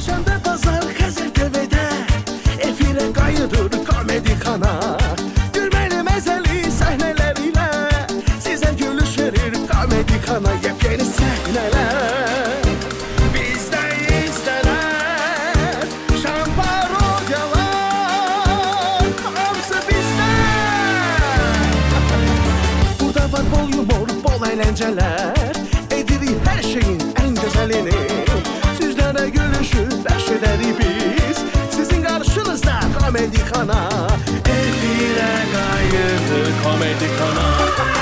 Çarşamba pazar Xəzər TV-də efirə qayıdır komedi kanal. Gülməli məzəli səhnələrlə sizə gülüş verir komedi kanal. Yepyeni səhnələr bizdə izlənər. Şan parodiyalar hamısı bizdə. Burada var bol yumor, bol əyləncələr. Edirik hər şeyin ən gözəlini. Sizlərə gülüşü bəxş edərik biz. Sizin qarşınızda komedi kanal. Efirə qayıdır komedi kanal.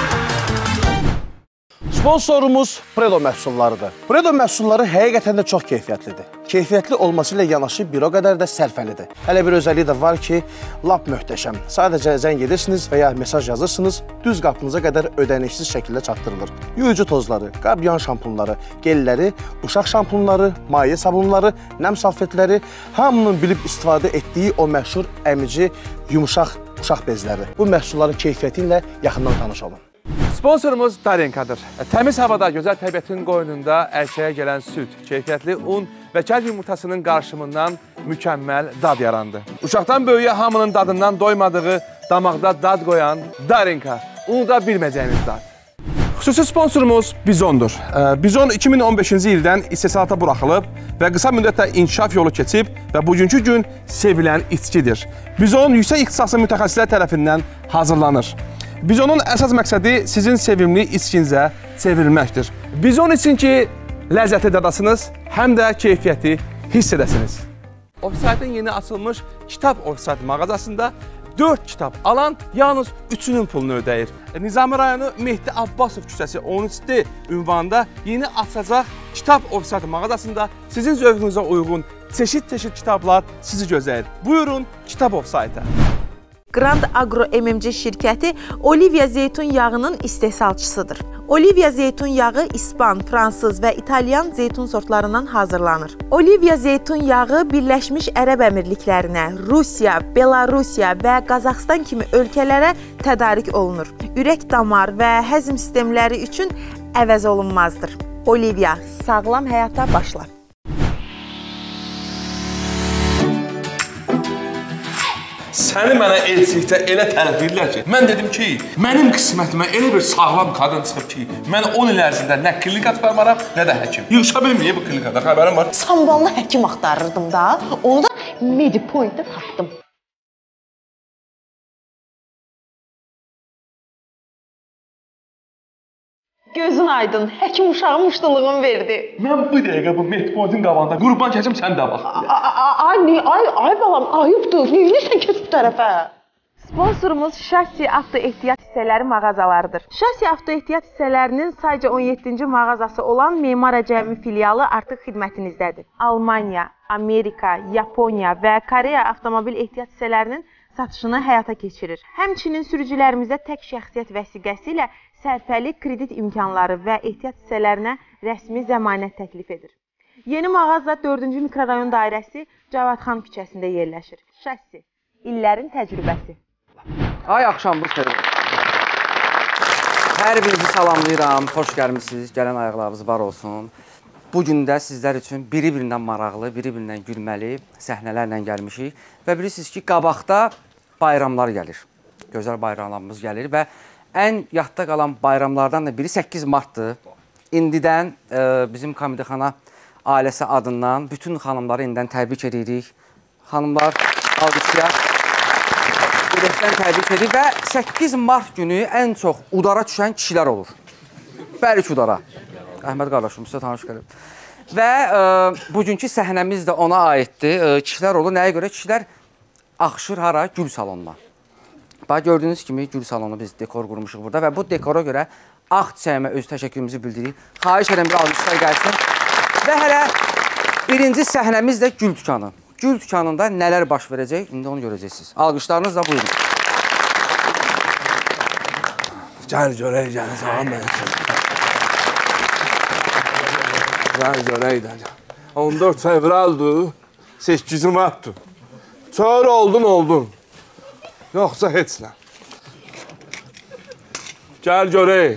Sponsorumuz Predo məhsullarıdır. Predo məhsulları həqiqətən də çox keyfiyyətlidir. Keyfiyyətli olması ilə yanaşı bir o qədər də sərfəlidir. Hələ bir özəlliyi də var ki, lap möhtəşəm. Sadəcə zəng edirsiniz və ya mesaj yazırsınız, düz qapınıza qədər ödənişsiz şəkildə çatdırılır. Yuyucu tozları, qabyan şampunları, gelləri, uşaq şampunları, maye sabunları, nəm salfetləri, hamının bilib istifadə etdiyi o məşhur əmici, yumuşaq uşaq bezləri. Bu məhsulların keyfiyyəti ilə yaxından tanış olun. Sponsorumuz Darinkadır. Təmiz havada, gözəl təbiətin qoynunda ərsəyə gələn süd, keyfiyyətli un və kəl yumurtasının qarışımından mükəmməl dad yarandı. Uşaqdan böyüyə hamının dadından doymadığı, damaqda dad qoyan Darinka. Unuda bilməyəcəyiniz dad. Xüsusi sponsorumuz Bizondur. Bizon 2015-ci ildən istehsalata buraxılıb və qısa müddətdə inkişaf yolu keçib və bugünkü gün sevilən içkidir. Bizon yüksək ixtisaslı mütəxəssislər tərəfindən hazırlanır. Bizonun əsas məqsədi sizin sevimli içkinizə çevrilməkdir. Bizon için ki, ləzzəti dadasınız, həm də keyfiyyəti hiss edəsiniz. Offsite'ın yeni açılmış kitab Offsite mağazasında 4 kitab alan yalnız 3'ünün pulunu ödəyir. Nizami rayonu Mehdi Abbasov küçəsi 13D ünvanında yeni açılacaq kitab Offsite mağazasında sizin zövqünüzə uyğun çeşit kitablar sizi gözləyir. Buyurun kitab Offsite'a. Grand Agro MMC şirkəti Olivia zeytun yağının istehsalçısıdır. Olivia zeytun yağı İspan, Fransız və İtalyan zeytun sortlarından hazırlanır. Olivia zeytun yağı Birləşmiş Ərəb Əmirliklərinə, Rusiya, Belarusiya və Qazaxstan kimi ölkələrə tədarik olunur. Ürək damar və həzm sistemləri üçün əvəz olunmazdır. Olivia, sağlam həyata başla. Səni mənə elçilikdə elə tərif edirlər ki, mən dedim ki, mənim qismətimə elə bir sağlam qadın çıxıb ki, mən 10 il ərzində nə klinik atmaram, nə də həkim. Yığışa bilməyib bu klinikada, xəbərim var. Samballı həkim axtarırdım da, onu da Medipoint'də tapdım. Gözün aydın, həkim uşağı muşduluğunu verdi. Mən bu dəqiqə bu Medipoint'in qabağında qurban kəsim, sən də bax. Ay balam, ayıbdır, neyinəsən kes bu tərəfə? Sponsorumuz Şasi Avto Ehtiyat Hissələri mağazalarıdır. Şasi Avto Ehtiyat Hissələrinin sayca 17-ci mağazası olan Memar Cəmi filialı artıq xidmətinizdədir. Almaniya, Amerika, Yaponiya və Koreya avtomobil ehtiyat hissələrinin satışını həyata keçirir. Həmçinin sürücülərimizə tək şəxsiyyət vəsiqəsi ilə sərfəli kredit imkanları və ehtiyat hissələrinə rəsmi zəmanət təklif edir. Yeni mağaza 4-cü mikrorayon dairəsi Cavadxan küçəsində yerləşir. Şasi, illərin təcrübəsi. Ay axşamınız xeyir. Hər birinizi salamlayıram, xoş gəlmişsiniz, gələn ayaqlarınız var olsun. Bugün də sizlər üçün biri-birindən maraqlı, biri-birindən gülməli səhnələrlə gəlmişik. Və bilirsiniz ki, qabaqda bayramlar gəlir, gözəl bayramlarımız gəlir və ən yadda qalan bayramlardan da biri 8 martdır. İndidən bizim Komedixana ailəsi adından bütün xanımları indidən təbrik edirik. Xanımlar, alqışlayaq. Ürəkdən təbrik edirik və 8 mart günü ən çox udara düşən kişilər olur. Bərik udara. Əhməd qardaşım, sizə tanış gəlib. Və bugünkü səhnəmiz də ona aiddir. Kişilər olur. Nəyə görə? Kişilər axışır hara? Gül salonuna. Bax, gördüyünüz kimi gül salonu biz dekor qurmuşuq burada və bu dekora görə Ağ Çiçəyimə öz təşəkkürümüzü bildiririk. Xahiş edirəm bir alqışlar gəlsin. Və hələ birinci səhnəmiz də gül dükanı. Gül dükanında nələr baş verəcək, indi onu görəcəksiniz. Alqışlarınızla buyurun. Gəl görək, gəl, sağlam mənəsin. Gəl görək də. 14 fevraldır, 8 martdır. Çağır oldun. Yoxsa heç nə. Gəl görək.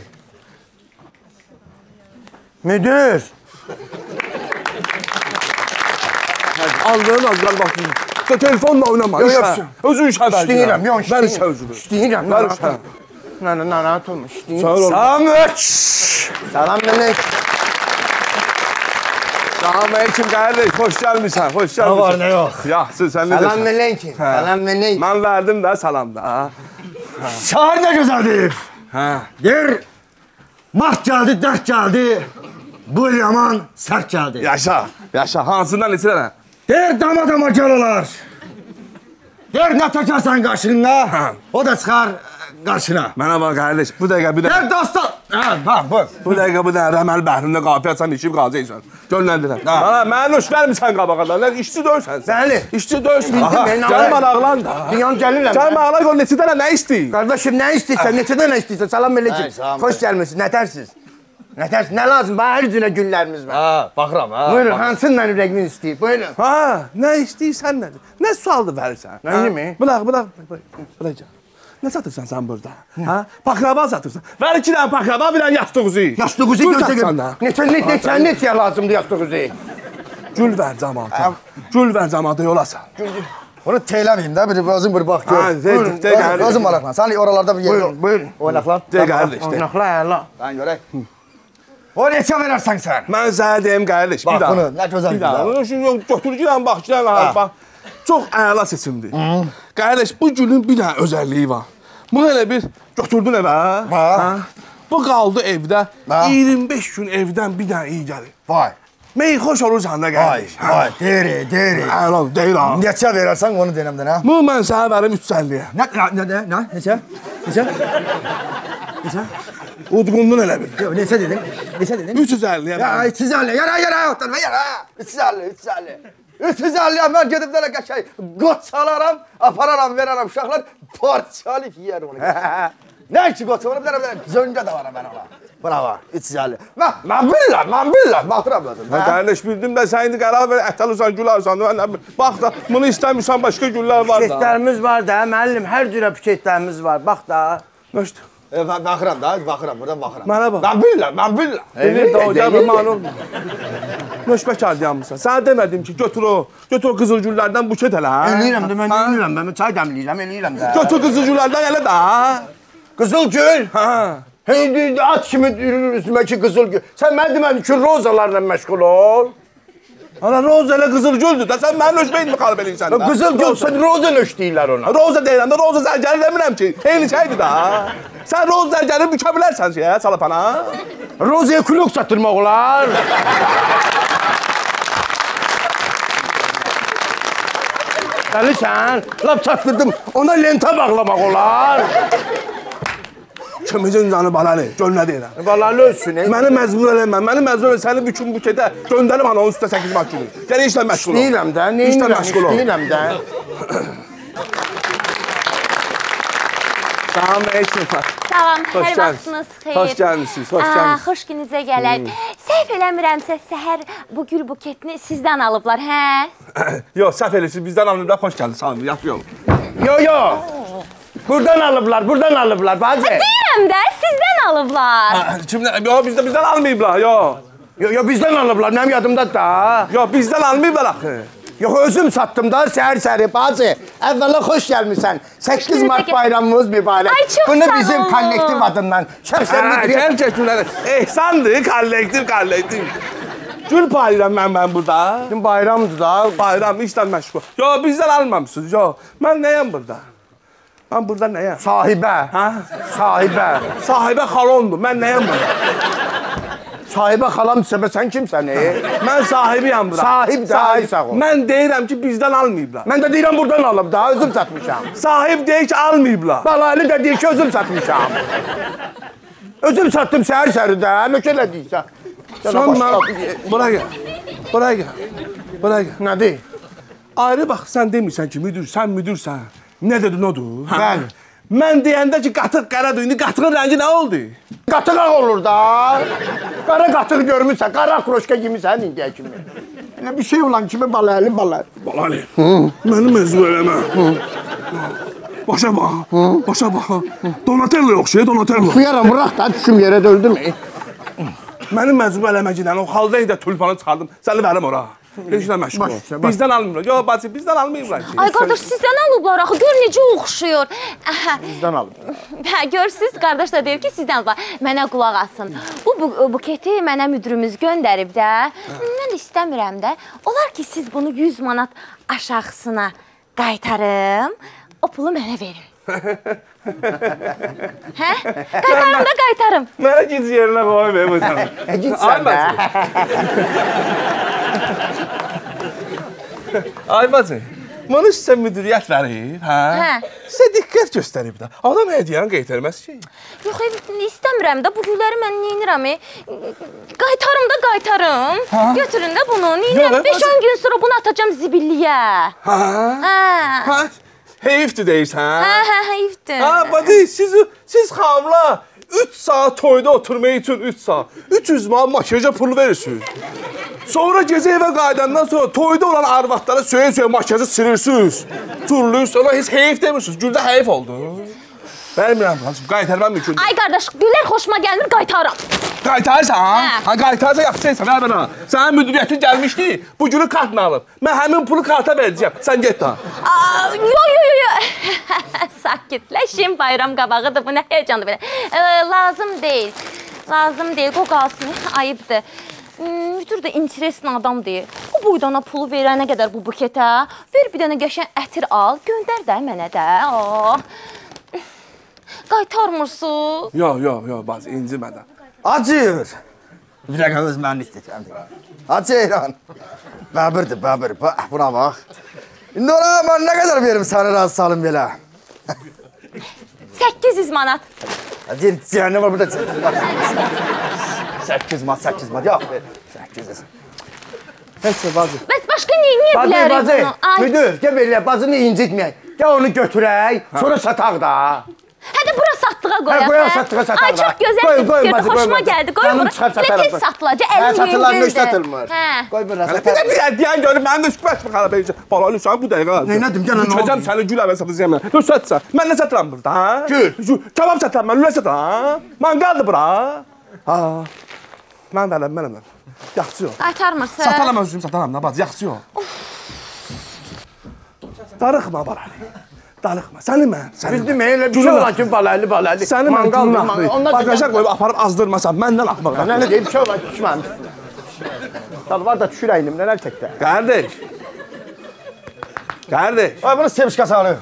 Müdür. Aldığın az qal baxın. Telefonla oynama. Yox, işə. yox. Özün işə ver. İşləyirəm, yox, Ver işləyirəm. işə özünü. İşləyirəm, Ver narahat işə. olma. Narahat olma, işləyirəm. Sağ ol. Samet! Salam melek. Salam aleyküm qardaş. Xoş gəlmisən. Xoş gəlmisən. Ne var, ne yok? Yaxşı, sən necəsən? Salam melek. Salam melek. Mən verdim də salam da. Şahar ne güzeldir. Hə. Der, baht geldi, dert geldi. Bu yaman sert geldi. Yaşa. Yaşa. Hansından neçə dənə? Der dama gel olar. Der ne takarsan karşına, o da çıkar karşına. Mənə bax qardaş, bu dəqiqə bir də Der dostum. Ha, bak bu. bu dəqiqə bu dənə rəməl bəhrində qafiyə açan işib qazıysan. Gönləndirəm. Mənə nuş vermirsən qabağından. Lan işçi döysən. Bəli. İşçi döysən. Bildim, mən Gəl maraqlan da. Dünyanın gelirler. Gəl maraqlan gör neçə dənə nə istəyir? Kardeşim ne istiyorsan, neçeden ne istiyorsan. Salam melekim. Hey, salam. Hoş gelmişsin, ne tersiz? Ne tersiz, ne lazım? Bana her günə günlerimiz var. Ha, baxıram ha. Buyurun, hansın benim rəqmin istəyib? Buyurun. Ha, nə istəyirsən nədir? Nə sualdır verirsən? Nəyi mi? Bırak. Nə satırsan sən burada? Ha? Baklava satırsan. Ver 2 dənə baklava, bir dənə yastıq üzü. Yastık uzu Gül gözə satsan da. neçə lazımdı yastık uzu? Gül ver camaata. Gül ver camaata yolasan. Bunu teyləməyim də, bir özün bir bax Ha, gör. de qardaş. Özün maraqlan. Sən oralarda bir yer Buyurun, buyurun. oynaqlan. De qardaş, de. Oynaqla, əylə. Ben görək. O neçə verərsən sən? Mən sənə deyim qardaş, Bax bir daha. bunu, nə gözəl Bir daha. güzel. Bunu şimdi götürürəm, baxacağım, bax. Çox əla seçimdir. Qardaş, bu gülün bir dənə özəlliyi var. Bunu elə bir götürdün evə. Ha. Bu qaldı evdə. Ha. 25 gün evdən bir dənə iyi gəlir. Vay, Meyxoş olursan da vay, qardaş. vay. Deri. Əla, deyil ha. Neçə verərsən onu denəmdən ha? Bunu mən sənə verim 350-yə. Nə? Neçə? Udqundun elə bir. Yox, neçə dedim? 350-yə. Ya, 350, yara, oturma, yara. 350 mən gedib də qəşəng qoç salaram, apararam, verərəm uşaqlar, parçalayıb yiyər onu. Nə ki qoç var, bir dənə zöngə də var mən ona. Bravo, 350. Mən billah, baxıram özüm. Mən qardaş bildim də sən indi qərar ver, ət alırsan, gül alırsan. Bax da, bunu istəmirsən, başqa güllər var da. Buketlərimiz var da, müəllim, hər cürə buketlərimiz var, bax da. Nöşdür. Baxıram da, buradan baxıram. Mənə bax. Mən billah. Elə də o gəl, mən olma. Nöşbəkar dayanmısan. Sənə demədim ki, götür o qızıl güllərdən buket elə. Eləyirəm də, mən eləyirəm, mən çay dəmləyirəm, eləyirəm də. Götür qızıl güllərdən elə də. Qızıl gül. Ha. Hey, at kimi üstümə ki qızıl gül. Sən mənə demədin ki, rozalarla məşğul ol. Ana roza elə qızıl güldür də. Sən mənim nöşbəyini mi qalb eləyirsən də? Qızıl gül, sən roza nöş deyirlər ona. Roza deyirəm də, roza zərgəri demirəm ki. Eyni şeydir da. Sən roza zərgəri bükə bilərsən şeyə, salapana. Rozaya kulok satırmaq olar. Dəlisən, lap çatdırdım, ona lentə bağlamaq olar. Kimicin canı balalı, göl nə deyirəm. Valalı ölsün, Məni məcbur eləmə, məni məcbur eləmə. Səni bütün buketə göndərim ana onun üstə 8 maçını. Gəl işlə məşğul ol. İşləyirəm də, nə İşlə edirəm, məşğul ol. işləyirəm də. Salam aleyküm. Salam, Xoş hər gəldiniz. vaxtınız xeyir. Xoş gəlmisiniz, xoş gəlmisiniz. Xoş gününüzə gələk. Səhv eləmirəmsə, səhər bu gül buketini sizdən alıblar, hə? Yox, səhv eləyirsiniz. Bizdən alınırlar, xoş gəldiniz. Sağ olun, yatı yol. Yo. Buradan alıblar, bacı. Deyirəm də, sizdən alıblar. Kimdən? Yox, bizdən almayıblar, yox. Yo, bizdən alıblar, mənim yadımda da. Yox, bizdən almayıblar axı. Yox, özüm satdım da səhər-səhər, bacı. Əvvəla xoş gəlmisən. 8 Mart bayramımız mübarək. Ay, çox Bunu sağ bizim olun. kollektiv adından şəxsən müdiriyyət. Gəl çəkimlər. Ehsandır, kollektiv. Gül paylayıram mən burada. Bizim bayramdır da. Bayram, işlə məşğul. Yox, bizdən almamışsınız, yox. Mən nəyəm burada? Mən burada nəyəm? Sahibə. Ha? Sahibə. Sahibə xalondur, mən nəyəm burada? Sahibə xalam səbə sən kimsən? Mən sahibiyəm bura. Sahib də, ay sağ ol. Mən deyirəm ki, bizdən almayıblar. Mən də deyirəm buradan alıb da, özüm satmışam. Sahib deyir ki, almayıblar. Balaylı da deyir ki, özüm satmışam. Özüm sattım səhər-səhər də, nökələ deyirsən. Sən mən... Bura gəl. Nədir? Ayrı bax, sən demirsən ki, sən müdürsən. Nə dedin odur? Bəli. Mən deyəndə ki, qatıq qaradır, indi qatığın rəngi nə oldu? Qatıq ağ olur da. Qara qatıq görmüşsən, qara kroşka giymişsən indiyə kimi. Elə bir şey olan kimi balaylı. Balali, məni mezun eləmə. Başa bax. Donatello oxşayır, Donatello. Xuyaram, bıraq da düşüm yerə döldüm. Məni mezun eləməklə o xaldayı da tulpanı çıxardım, səni verim ora. işlə məşğul ol. Bizdən almırlar. Yox, bacı, bizdən almırlar ki. Ay qardaş, sizdən alıblar axı. Gör necə oxşuyur. Bizdən alıb. Hə, görürsüz, qardaş da deyir ki, sizdən alıblar. Mənə qulaq asın. Bu buketi mənə müdürümüz göndərib də. Mən istəmirəm də. Olar ki, siz bunu 100 manat aşağısına qaytarım. O pulu mənə verin. Hə? Qaytarım da qaytarım. Mənə gic yerinə qoy be bu sən. Git sen be. Ay bacı, bunu sizə müdiriyyət verib, hə? Hə. Sizə diqqət göstərib də. Adam hədiyyəni qaytarməz ki. Yox, istəmirəm də. Bu gülləri mən neynirəm? Qaytarım da qaytarım. Götürün də bunu. Neynirəm? 5-10 gün sonra bunu atacağım zibilliyə. Hə? Hə. Hə? Heyifdir deyirsən? Hə, heyifdir. Ha, bacı, siz xamla 3 saat toyda oturmayı üçün 3 saat. 300 manat makyaja pul verirsiniz. Sonra gecə evə qayıdandan sonra toyda olan arvadlara söyə-söyə makyajı silirsiniz. Turluyuz, ona heç heyif demirsiniz. Güldə heyif oldu. Vermirəm, qaytarmam mümkün. Ay qardaş, güllər xoşuma gəlmir, qaytarım. Qaytarırsan, ha? Hə. Ha, qaytarırsan yaxşıysan, ver bana. Sənin müdiriyyətin gəlmişdi, bu günü kartla alıb. Mən həmin pulu karta verəcəm, sən get da. Yo. Sakitləşin, bayram qabağıdır, bu nə heyecandır belə. Lazım deyil, o qalsın, ayıbdır. Müdür də interesli adam deyil. O boydana pulu verənə qədər bu buketə, ver bir dənə qəşəng ətir al, göndər də mənə də. Qaytarmırsınız. Yo, bacı, incimədən. Acır. Bir dakika öz mən istəyəcəm. Acıyran. Bəbirdir, bəbir. Buna bax. İndi ona mən nə qədər verim səni razı salım belə? 800 manat. Deyir, cəhənnəm var burada. 800 manat. Yox, ver. 800. Heç nə, bacı. Bəs başqa niyə bilərik bunu? Müdür, gəl belə, bacını incitməyək. Gəl onu götürək, sonra sataq da. Hədə bura satdığa qoyaq. Hə, qoyaq satdığa sataq da. Ay, çox gözəl bir fikirdir, xoşuma gəldi. Qoy bura. Nə tez satılacaq, 50 satırlar, yüngüldür. nöş satılmır. Qoy bura Bir də deyən görüm, mənim də şübhət mi xarab edəcək? Balanı uşağı bu dəqiqə. Neylədim, gəl, nə oldu? Düşəcəm səni gül əvəl satacağım mən. Dur, satsan. Mən nə satıram burada, ha? Gül. Kebab satıram mən, lülə satıram. Mangaldır bura. Ha. Mən mənəm. Yaxşı yox. Qaytarmırsın. Sataram özüm, sataram da, bacı, yaxşı yox. Darıxma, balanı. Darıxma, səni mən. Bildim, elə bir şey olan ki, balaylı. Səni mən gülün axırı. Bagaja qoyub aparıb azdırmasan, məndən axmaq. Nə deyim, bir şey olan ki, düşməm. Dalvar da düşür əynimdən, əl çəkdə. Qardeş. Ay, bunu sevişka salır.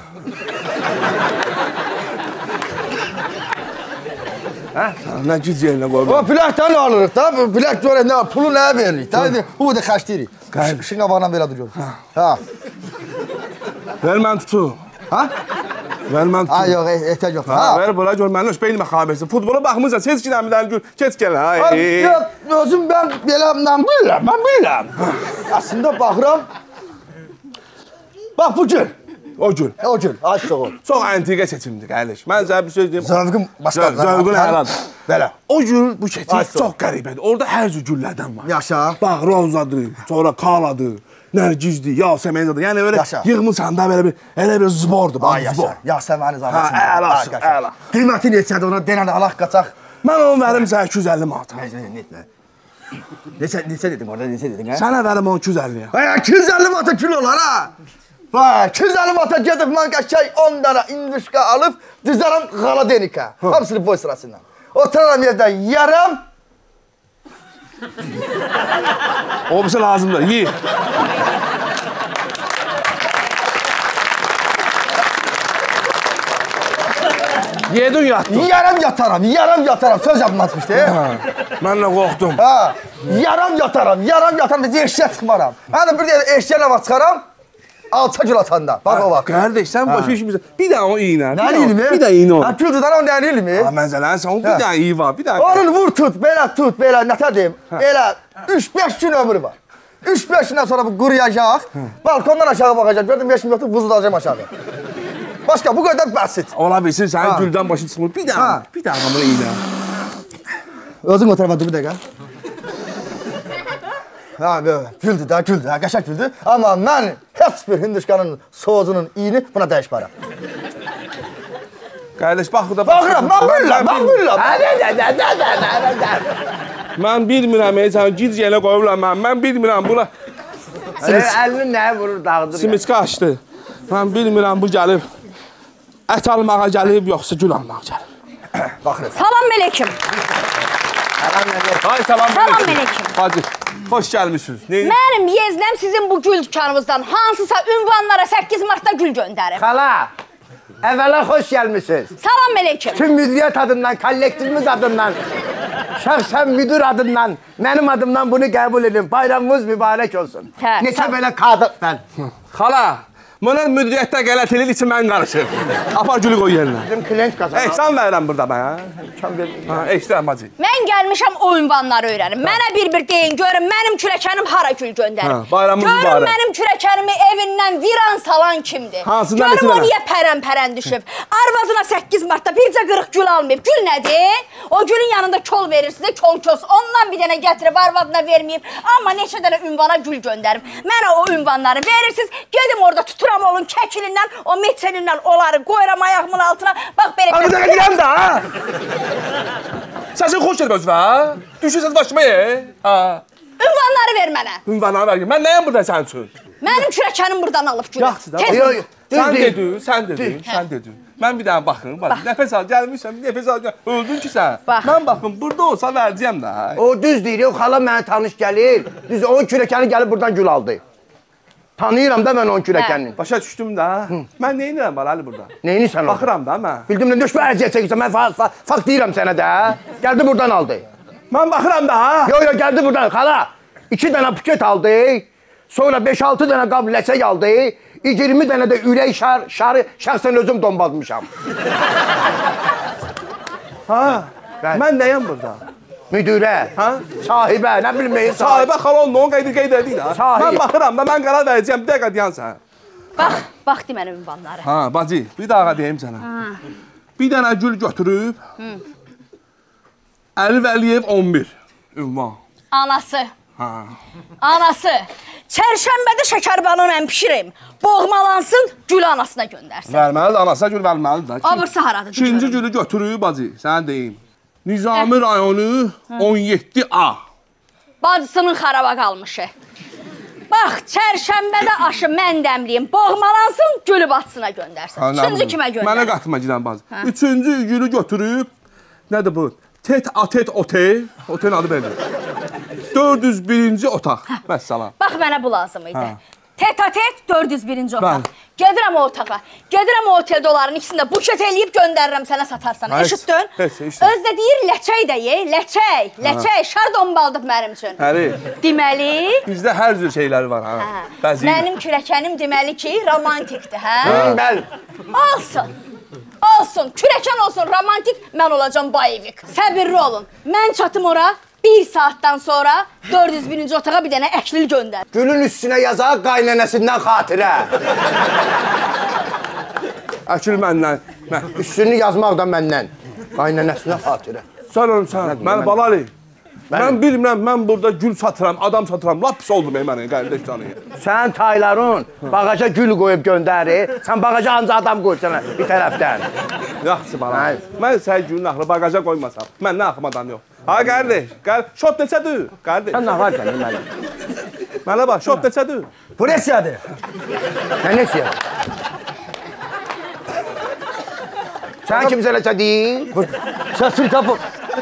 Nə güc yerinə qoyub. O plakdan alırıq da, plak görək nə var, pulu nəyə veririk da, bu da xərcləyirik. Işın qabağından belə duruyor. Ha. Ver mən tutu. Ha? Ver mən tutu. Ay, yox, ehtiyac yox. Ha, ver bura gör, məndən beynimə xarab etsin. Futbola baxmırsan, heç giləmdən gül, keç gəl. Özüm mən belə, mən bilirəm. Aslında baxıram. Bax, bu gül. O gül. O gül, aç soğuk. Çox antiqə seçimdir, qardeş. Mən sənə bir söz deyim. Zövqüm başqadır. Zövqün əladır. Belə. O gül, bu keti çox qəribədir. Orada hər cür güllərdən var. Yaşa. Bax, rozadır, sonra kaladır, nərgizdir, yasəməyədir. Yəni belə yığmısan da elə bir zbordur, bax, zbor. Yasəməni zahməsin. Ha, əlasın, əla. Qiyməti neçədir ona, denən alaq qaçaq. Mən onu verim sənə 250 manata. Neçə dedim orada, neçə dedin, hə? Sənə verim onu 250-yə. Ay, 250 manata kilo olar, ha? Vay, 250 manata gedib mən qəşəng 10 dənə indişka alıb, düzərəm qaladenika. Hamısını boy sırasından. Oturaram yerdən yaram. O bir şey lazımdır, yi. Yedin yatdın. Yaram yataram. Söz yapmazmışdı. Mən də qorxdum. Ha, yaram yataram. Biz eşya çıxmaram. Hani bir də eşya nə vaxt çıxaram? Alça gül atanda. Bax o vaxt. Qardeş, sən başa işimizə. Bir dənə o iynə. Nə iynə? Bir dənə iynə o. Ha, gül tutan o nə iynə? Ha, mən sənə bir dənə iyi var. Bir dənə. Onun vur tut, belə, nətə deyim? Elə 3-5 gün ömrü var. 3-5 gündən sonra bu quruyacaq. Balkondan aşağı baxacaq. Gördüm 5 minutluq vuzulacaq aşağı. Başqa, bu qədər bəsit. Ola bilsin, sənin güldən başın çıxmır. Bir dənə bunu iynə. Özün o tarafa dur bir dəqiqə. Ha, böyle, güldü, qəşək güldü. Amma mən heç bir hindişkanın sozunun iyini buna dəyişmərəm. Qardeş, bax burada... Baxıram, mən bilirəm. Mən bilmirəm, sən gic yenə qoyurlar mən bilmirəm buna. Əlini nəyə vurur, dağıdır. Simiçka açdı. Mən bilmirəm bu gəlib ət almağa gəlib, yoxsa gül almağa gəlib. Baxın. Salam meleküm. Hay salam meleküm. Hacı, xoş gəlmişsiniz. Mənim yeznəm sizin bu gül dükanınızdan hansısa ünvanlara 8 Martda gül göndərib. Xala, əvvəla xoş gəlmişsiniz. Salam meleküm. Tüm müdiriyyət adından, kollektivimiz adından, şəxsən müdür adından, mənim adımdan bunu qəbul edin. Bayramımız mübarək olsun. Neçə belə qadın... Xala, mənə müdiriyyətdə qələt edir, için mən qarışır. Apar gülü qoy yerinə. Bizim klient qazanır. Ehsan verirəm burada mən. Ehsan bacı. Mən gəlmişəm o ünvanları öyrənim. Mənə bir-bir deyin, görün mənim kürəkənim hara gül göndərib. Bayramımız mübarək. Görün mənim kürəkənimi evindən viran salan kimdir. Hansından görün neçə o niyə pərən-pərən düşüb. Arvadına 8 Martda bircə qırıq gül almayıb. Gül nədir? O gülün yanında kol verir sizə, kol-kös. Ondan bir dənə gətirib arvadına verməyib. Amma neçə dənə ünvana gül göndərib. Mənə o ünvanları verirsiniz, gedim orada tuturam olun kəkilindən, o meçelindən onları qoyuram ayağımın altına. Bax belə... Abi dəqiq deyəm də, ha? Səsin xoş gəlib özvə, ha? Düşürsəz başıma ye, ha? Ünvanları ver mənə. Ünvanları ver, mən nəyəm burada sənin üçün? Mənim kürəkənim buradan alıb gülü. Yaxşı da, sən dedin. Mən bir dənə baxın, nəfəs al, gəlmişəm, nəfəs al, öldün ki sən. Mən baxın, burada olsa verəcəyəm də. O düz deyir, o xala mənə tanış gəlir. Düz, onun kürəkəni gəlib buradan gül aldı. Tanıyıram da mən onun kürəkənini. Başa düşdüm də. Mən neyinirəm var Ali burada? Neyinirsən o? Baxıram da mən. Bildim də, düşmə əziyyət çəkirsən, mən fakt deyirəm sənə də. Gəldi buradan aldı. Mən baxıram da, ha? Yo, gəldi buradan, xala. 2 dənə puket aldı. Sonra 5-6 dənə qab ləçək aldı. 20 dənə də ürək şarı şəxsən özüm dombazmışam. Ha, mən nəyəm burada? Müdürə, sahibə, nə bilməyim. Sahibə xalon onun qeyd edir də. Mən baxıram da, mən qərar verəcəyəm, bir dəqiqə deyən sən. Bax demən ünvanları. Ha, bacı, bir daha deyim sənə. Bir dənə gül götürüb, Əli Vəliyev 11 ünvan. Anası. Anası. Çərşənbədə şəkərbanı mən pişirim. Boğmalansın, gülü anasına göndərsin. Verməlidir, anasına gül verməlidir. Abırsı haradır? İkinci gülü götürüb, bacı, sənə deyim. Nizami rayonu 17A. Bacısının xaraba qalmışı. Bax, çərşənbədə aşı mən dəmliyim. Boğmalansın, gülü bacısına göndərsin. Üçüncü kimə göndərsin? Mənə qatma gidən bacı. Üçüncü gülü götürüb, nədir bu? Tet-a-tet otel. Otelin adı belə. 401-ci otaq. Vəssalam. Bax, mənə bu lazım idi. Tet-a-tet 401-ci otaq. Gedirəm o otağa. Gedirəm o oteldə onların ikisində buket eləyib göndərirəm sənə satarsan. Eşitdin? Özdə deyir, ləçək də ye. Ləçək. Ləçək. Şar dombaldıq mənim üçün. Həli. Deməli... Bizdə hər cür şeyləri var, ha. Mənim kürəkənim deməli ki, romantikdir, hə? Bəli. Olsun. Olsun. Kürəkən olsun, romantik. Mən olacam bayevik. Səbirli olun. Mən çatım ora. 1 saatdan sonra 401-ci otağa bir dənə əklil göndər. Gülün üstünə yazaq qaynənəsindən xatirə. Əkil məndən. Üstünü yazmaq da məndən. Qaynənəsindən xatirə. Sən ölsən, məni balali. Mən bilmirəm, mən burada gül satıram, adam satıram. Lap pis oldum mənə, qardaş canıya. Sən tayların bagaja gül qoyub göndərir. Sən bagaja ancaq adam qoyursan bir tərəfdən. Yaxşı bala. Mən sən gülün axırı bagaja qoymasam. Mən nə axım adam yox. Ha qardaş, şot neçədir? Qardaş. Sən nə varsan mənə? Mənə bax, şot neçədir? Bu neçədir? Nə neçədir? Sən kimsə neçə deyil? Səsin tapıb.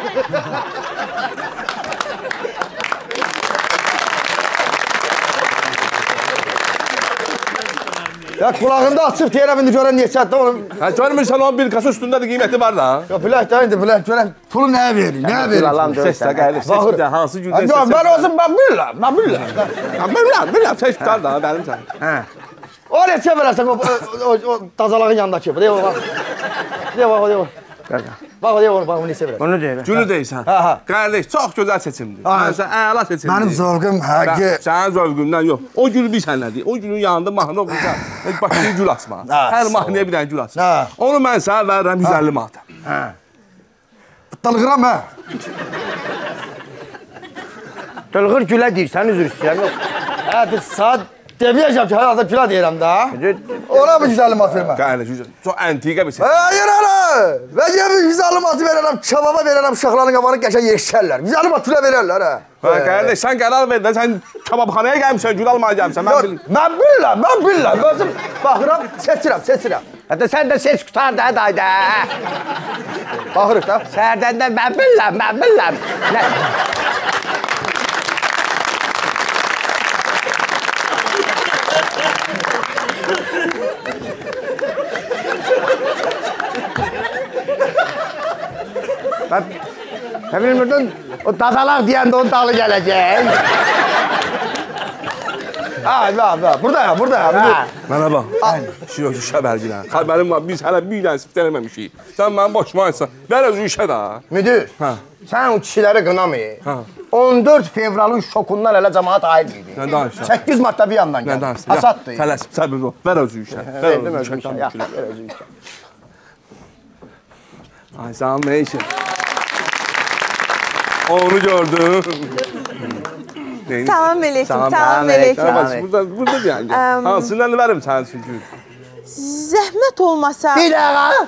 Ya kulağında açıq deyirəm, indi görən neçədir oğlum. Hə, görmürsən onun bir kasa üstündə də qiyməti var da. Ya bilək də indi, bilək, görən pulu nəyə verir, nəyə verir? Səslə qardaş, səs də hansı güldən səs. Mən olsun, mən bilirəm. Bilirəm, səs tutar da, mənim sən. Hə. O neçə verərsən o tazalığın yanındakı, deyək o bax. Deyək bax, deyək bax. Bax, deyək onu, bax, onu neçə verərsən. Onu deyirəm. Gülü deyirsən. Qardaş, çox gözəl seçimdir. Mən sən əla seçimdir. Mənim zövqüm həqiqi. Sənin zövqündən yox. O gülü bilsən nədir? O gülün yanında mahnı oxuyursan, başlayır gül açma. Hər mahnıya bir dənə gül açma. Onu mən sənə verirəm 150 manata. Dılğıram hə. Dılğır gülə deyirsən, üzr istəyirəm. Hə, saat Deməyəcəm ki, həyata gülə deyirəm də. Ona bir 150 manat vermə. Qardaş, çox antiqa bir şey. Hayır ana! Ben ya bir 150 manatı verərəm, kebaba verərəm, uşaqların qabağını qəşəng yeşərlər. 150 manat gülə verərlər ha. Qardaş, sən qərar ver də, sən kababxanaya gəlmişsən, gül almaya gəlmişsən. Mən bilirəm. Özüm baxıram, seçirəm. Hətta sən də seç qutar da, dayda. Baxırıq da. Səhərdən də mən bilirəm. Nə bilmirdin, o dazalaq deyəndə onun dalı gələcək. Buradayam. Mənə bax, işə bərgilən. Xəbərim var, biz hələ bir dənə siftə eləməmişik. Sən mənim başıma aysan, ver özü işə də. Müdür, sən o kişiləri qınamayı. 14 fevralın şokundan elə cəmaat aid idi. Nə danışsan? 8 martda bir yandan gəldi. Hasaddır. Tələsib, səbir ol, ver özü işə. Verdim özü işə. Ay, sağ ol, nə işin? Onu gördüm. Salam əleykum. Burada bir yan gəl. Hansından verim sənin üçün gül? Zəhmət olmasa... Bir dəqiqə.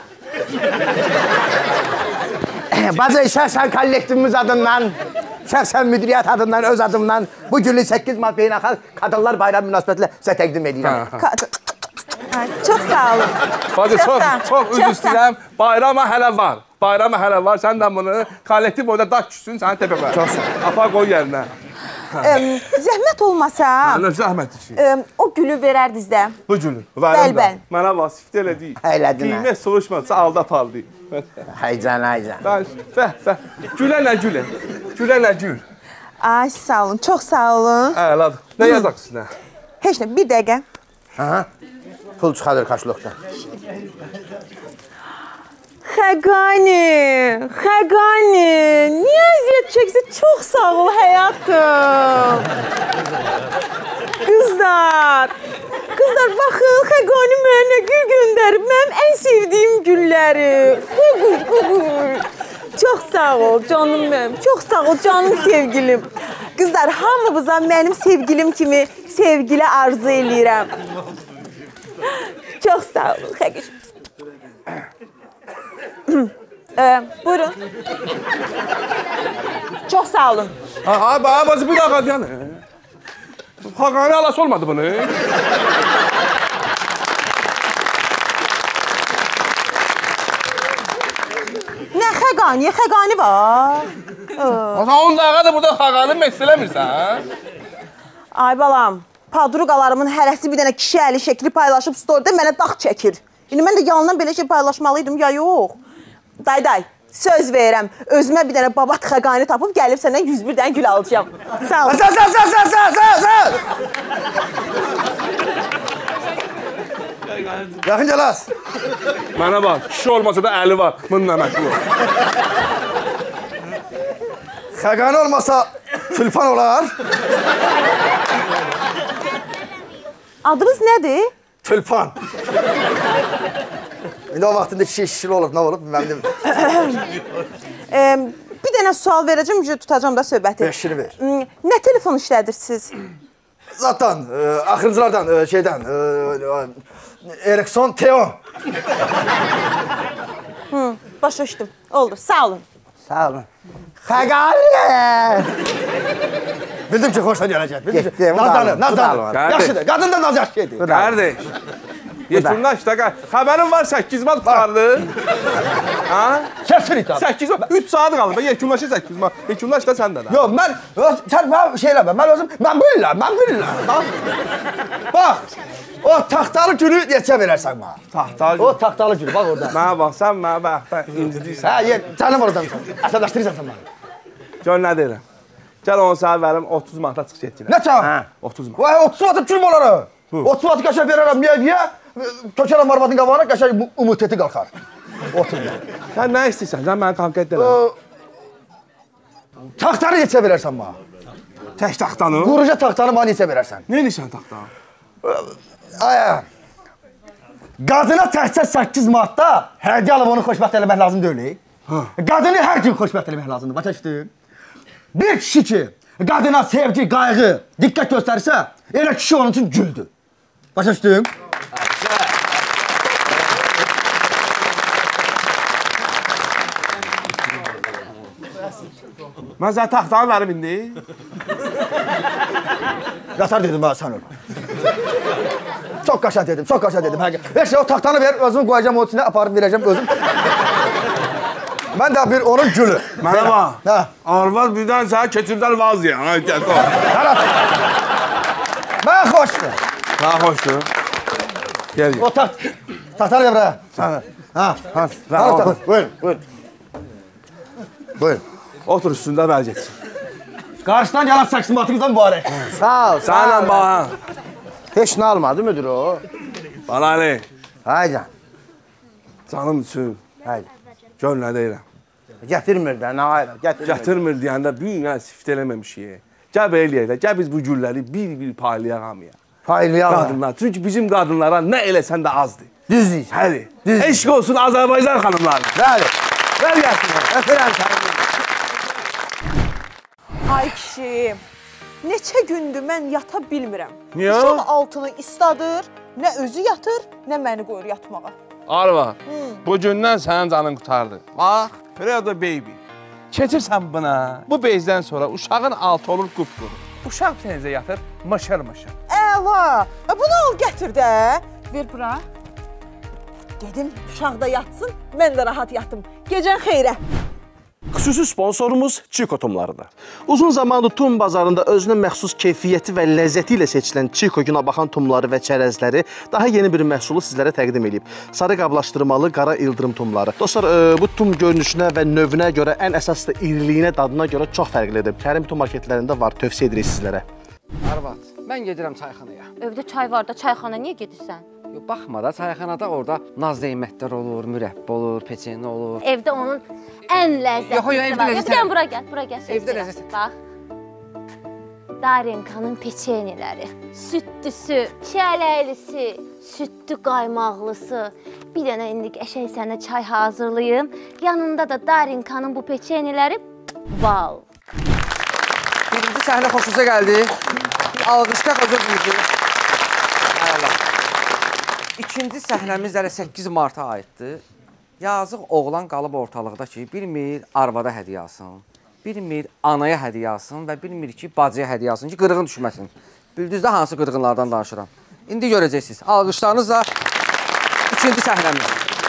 Bacı, şəxsən kollektivimiz adından, şəxsən müdiriyyət adından, öz adımdan bu günlük 8 Mart Beynəlxalq Qadınlar Bayramı münasibətilə sizə təqdim edirəm. Çox sağ olun. Bacı, çox üzr istəyirəm. Bayrama hələ var. Sən də bunu kollektiv boyda daş küsün, səni təpə var. Çox sağ ol. Apar qoy yerinə. Zəhmət olmasa... Nə zəhmət için? O gülü verərdiniz də. Bu gülü. Bəl. Mənə vasifdə elə deyil. Əylədin hə. Qiymət soruşmadsa alda apardı. Haycan. Bəh. Gülə nə gül? Ay, sağ olun, çox sağ olun. Əladır. Nə yazaq sizə? Heç nə, bir dəqiqə. Pul çıxadır kaşlıqda. Xəqani, niyə əziyyət çəksə? Çox sağ ol həyatım. Qızlar, baxın, Xəqani mənə gül göndərib, mənim ən sevdiyim gülləri. Çox sağ ol canım mənim, çox sağ ol canım sevgilim. Qızlar, hamınıza mənim sevgilim kimi sevgili arzu eləyirəm. Çox sağ olun, Xəqiş. Buyurun. Çox sağ olun. Bacı, bir dəqiqə deyən. Xəqani alası olmadı bunu. Nə Xəqani? Xəqani var. 10 dəqiqədir burada Xəqani məsələmirsən. Ay balam, padruqalarımın hərəsi bir dənə kişi əli şəkli paylaşıb storydə mənə dağ çəkir. İndi mən də yanından belə şey paylaşmalıydım ya yox. Day, söz verirəm. Özümə bir dənə babat Xəqani tapıb gəlib səndən 101 dənə gül alacağım. Sağ ol. Sağ! Yaxın gəl az. Mənə bax, kişi olmasa da əli var. Bunun əməkli var. Xəqani olmasa tülpan olar. Adınız nədir? Tülpan. İndi o vaxtında şişli olub, nə olub? Bir dənə sual verəcəm, tutacam da söhbəti. 5'ini ver. Nə telefon işlədirsiniz? Zaten axırıncılardan, Ericsson T10. Başa düşdüm. Oldu, sağ olun. Sağ olun. Xəqani! Bildim ki, xoşdan gələcək. Getdim. Nazlanır. Yaxşıdır, qadın da naz yaxşı edir. Qardeş, yekundaş da xəbərin var 8 Mart tutardı. Səsir itadı. 8 Mart, 3 saat qalır. Yekundaşı 8 Mart. Yekundaş da səndə də. Yox, sən mənə şey eləmə, mən özüm, mən bilirəm. Bax, o taxtalı gülü neçə verərsən mənə? Taxtalı O taxtalı gülü, bax orada. Mənə bax, sən mənə bayaqda incidirsən. Canım oradan, əsəbləşdirirsən sən mənə. Gör nə deyirəm. Gəl onu sənə verim, 30 Martda çıx getdilər. Neçə? 30 Mart. Vay, 30 Martda gül mü olarım? 30 Martı qəşəng verərəm, niyə? Tökərəm arvadın qabağına, qəşəng umuteti qalxar. 30 Mart. Sən nə istəyirsən? Sən mənə qavq etdirəm. Taxtanı neçə verərsən mənə? Tək taxtanı? Quruca taxtanı mənə neçə verərsən? Nə edirsən taxtanı? Aya. Qadına təhcə 8 Martda hədiyyə alıb onu xoşbəxt eləmək lazım deyil. Qadını hər gün xoşbəxt eləmək lazımdır. Başa düşdün? Bir kişi ki, qadına sevgi, qayğı, diqqət göstərirsə, Elə kişi onun üçün güldü. Başa düşdün? Mən sənə taxtanı verim indi. Yatar dedim ben sana. Çok kaşa dedim, çok kaşa dedim. Neyse o taxtanı ver, özümü koyacağım o içine, aparıp vereceğim özüm. Ben de bir onun gülü. Mənə bax. Ha. Arvad birdən sənə keçirdən vaz ya. Gəl o. Ben hoştu. Sağ xoşdur. Gəl. O taxtanı ver buraya. Ha. Al, buyurun, buyurun. Buyurun. Otur üstündə bəl getsin. Karşıdan yalan saksımatınızdan mübarək. Sağ ol, Sənlə bax. Heç nə almadı müdür o? Balali, Haydi, canım üçün haydi. gör nə deyirəm. Gətirmir də, nə ayrı, gətirmir. Gətirmir deyəndə bir gün sift eləməmişik. Gəl belə eləyək də, gəl biz bu gülləri bir paylayaq hamıya. Paylayaq. Qadınlar, çünki bizim qadınlara nə eləsən də azdır. Düz deyir. Həli, Düz. eşq olsun Azərbaycan xanımları. Bəli. Ver gəlsin. Öpürəm səni. Ay kişi, neçə gündür mən yata bilmirəm. Niyə? Uşaq altını isladır, nə özü yatır, nə məni qoyur yatmağa. Arva, bu gündən sənin canın qutardı. Bax, Fredo baby. Keçirsən buna. Bu bezdən sonra uşağın altı olur qupquru. Uşaq sənizə yatır, mışır-mışır. Əla, bunu al gətir də. Ver bura. Gedim, uşaq da yatsın, mən də rahat yatım. Gecən xeyrə. Xüsusi sponsorumuz Çiko tumlarıdır. Uzun zamandır tum bazarında özünə məxsus keyfiyyəti və ləzzəti ilə seçilən Çiko günabaxan tumları və çərəzləri daha yeni bir məhsulu sizlərə təqdim edib. Sarı qablaşdırmalı qara ildırım tumları. Dostlar, bu tum görünüşünə və növünə görə, ən əsas da iriliyinə, dadına görə çox fərqlidir. Kərim tum marketlərində var, tövsiyə edirik sizlərə. Arvad, mən gedirəm çayxanaya. Evdə çay var da çayxana niyə gedirsən? Baxma da, çayxanada orada naz neymətlər olur, mürəbbə olur, peçeni olur. Evdə onun ən ləzzətlisi Yox, evdə var. ləzzət- Bir dənə bura gəl, bura gəl. Evdə ləzzət- Bax. Darenkanın peçeniləri, südlüsü, çələylisi, südlü qaymaqlısı. Bir dənə indi qəşəng sənə çay hazırlayım. Yanında da Darenkanın bu peçeniləri bal. Birinci səhnə xoşunuza gəldi. Alqışlar özür dilərim. Hay Allah. İkinci səhnəmiz hələ 8 Marta aiddir. Yazıq oğlan qalıb ortalıqda ki, bilmir arvada hədiyyə alsın, bilmir anaya hədiyyə alsın və bilmir ki, bacıya hədiyyə alsın ki, qırğın düşməsin. Bildinizdə hansı qırğınlardan danışıram? İndi görəcəksiniz. Alqışlarınızla ikinci səhnəmiz.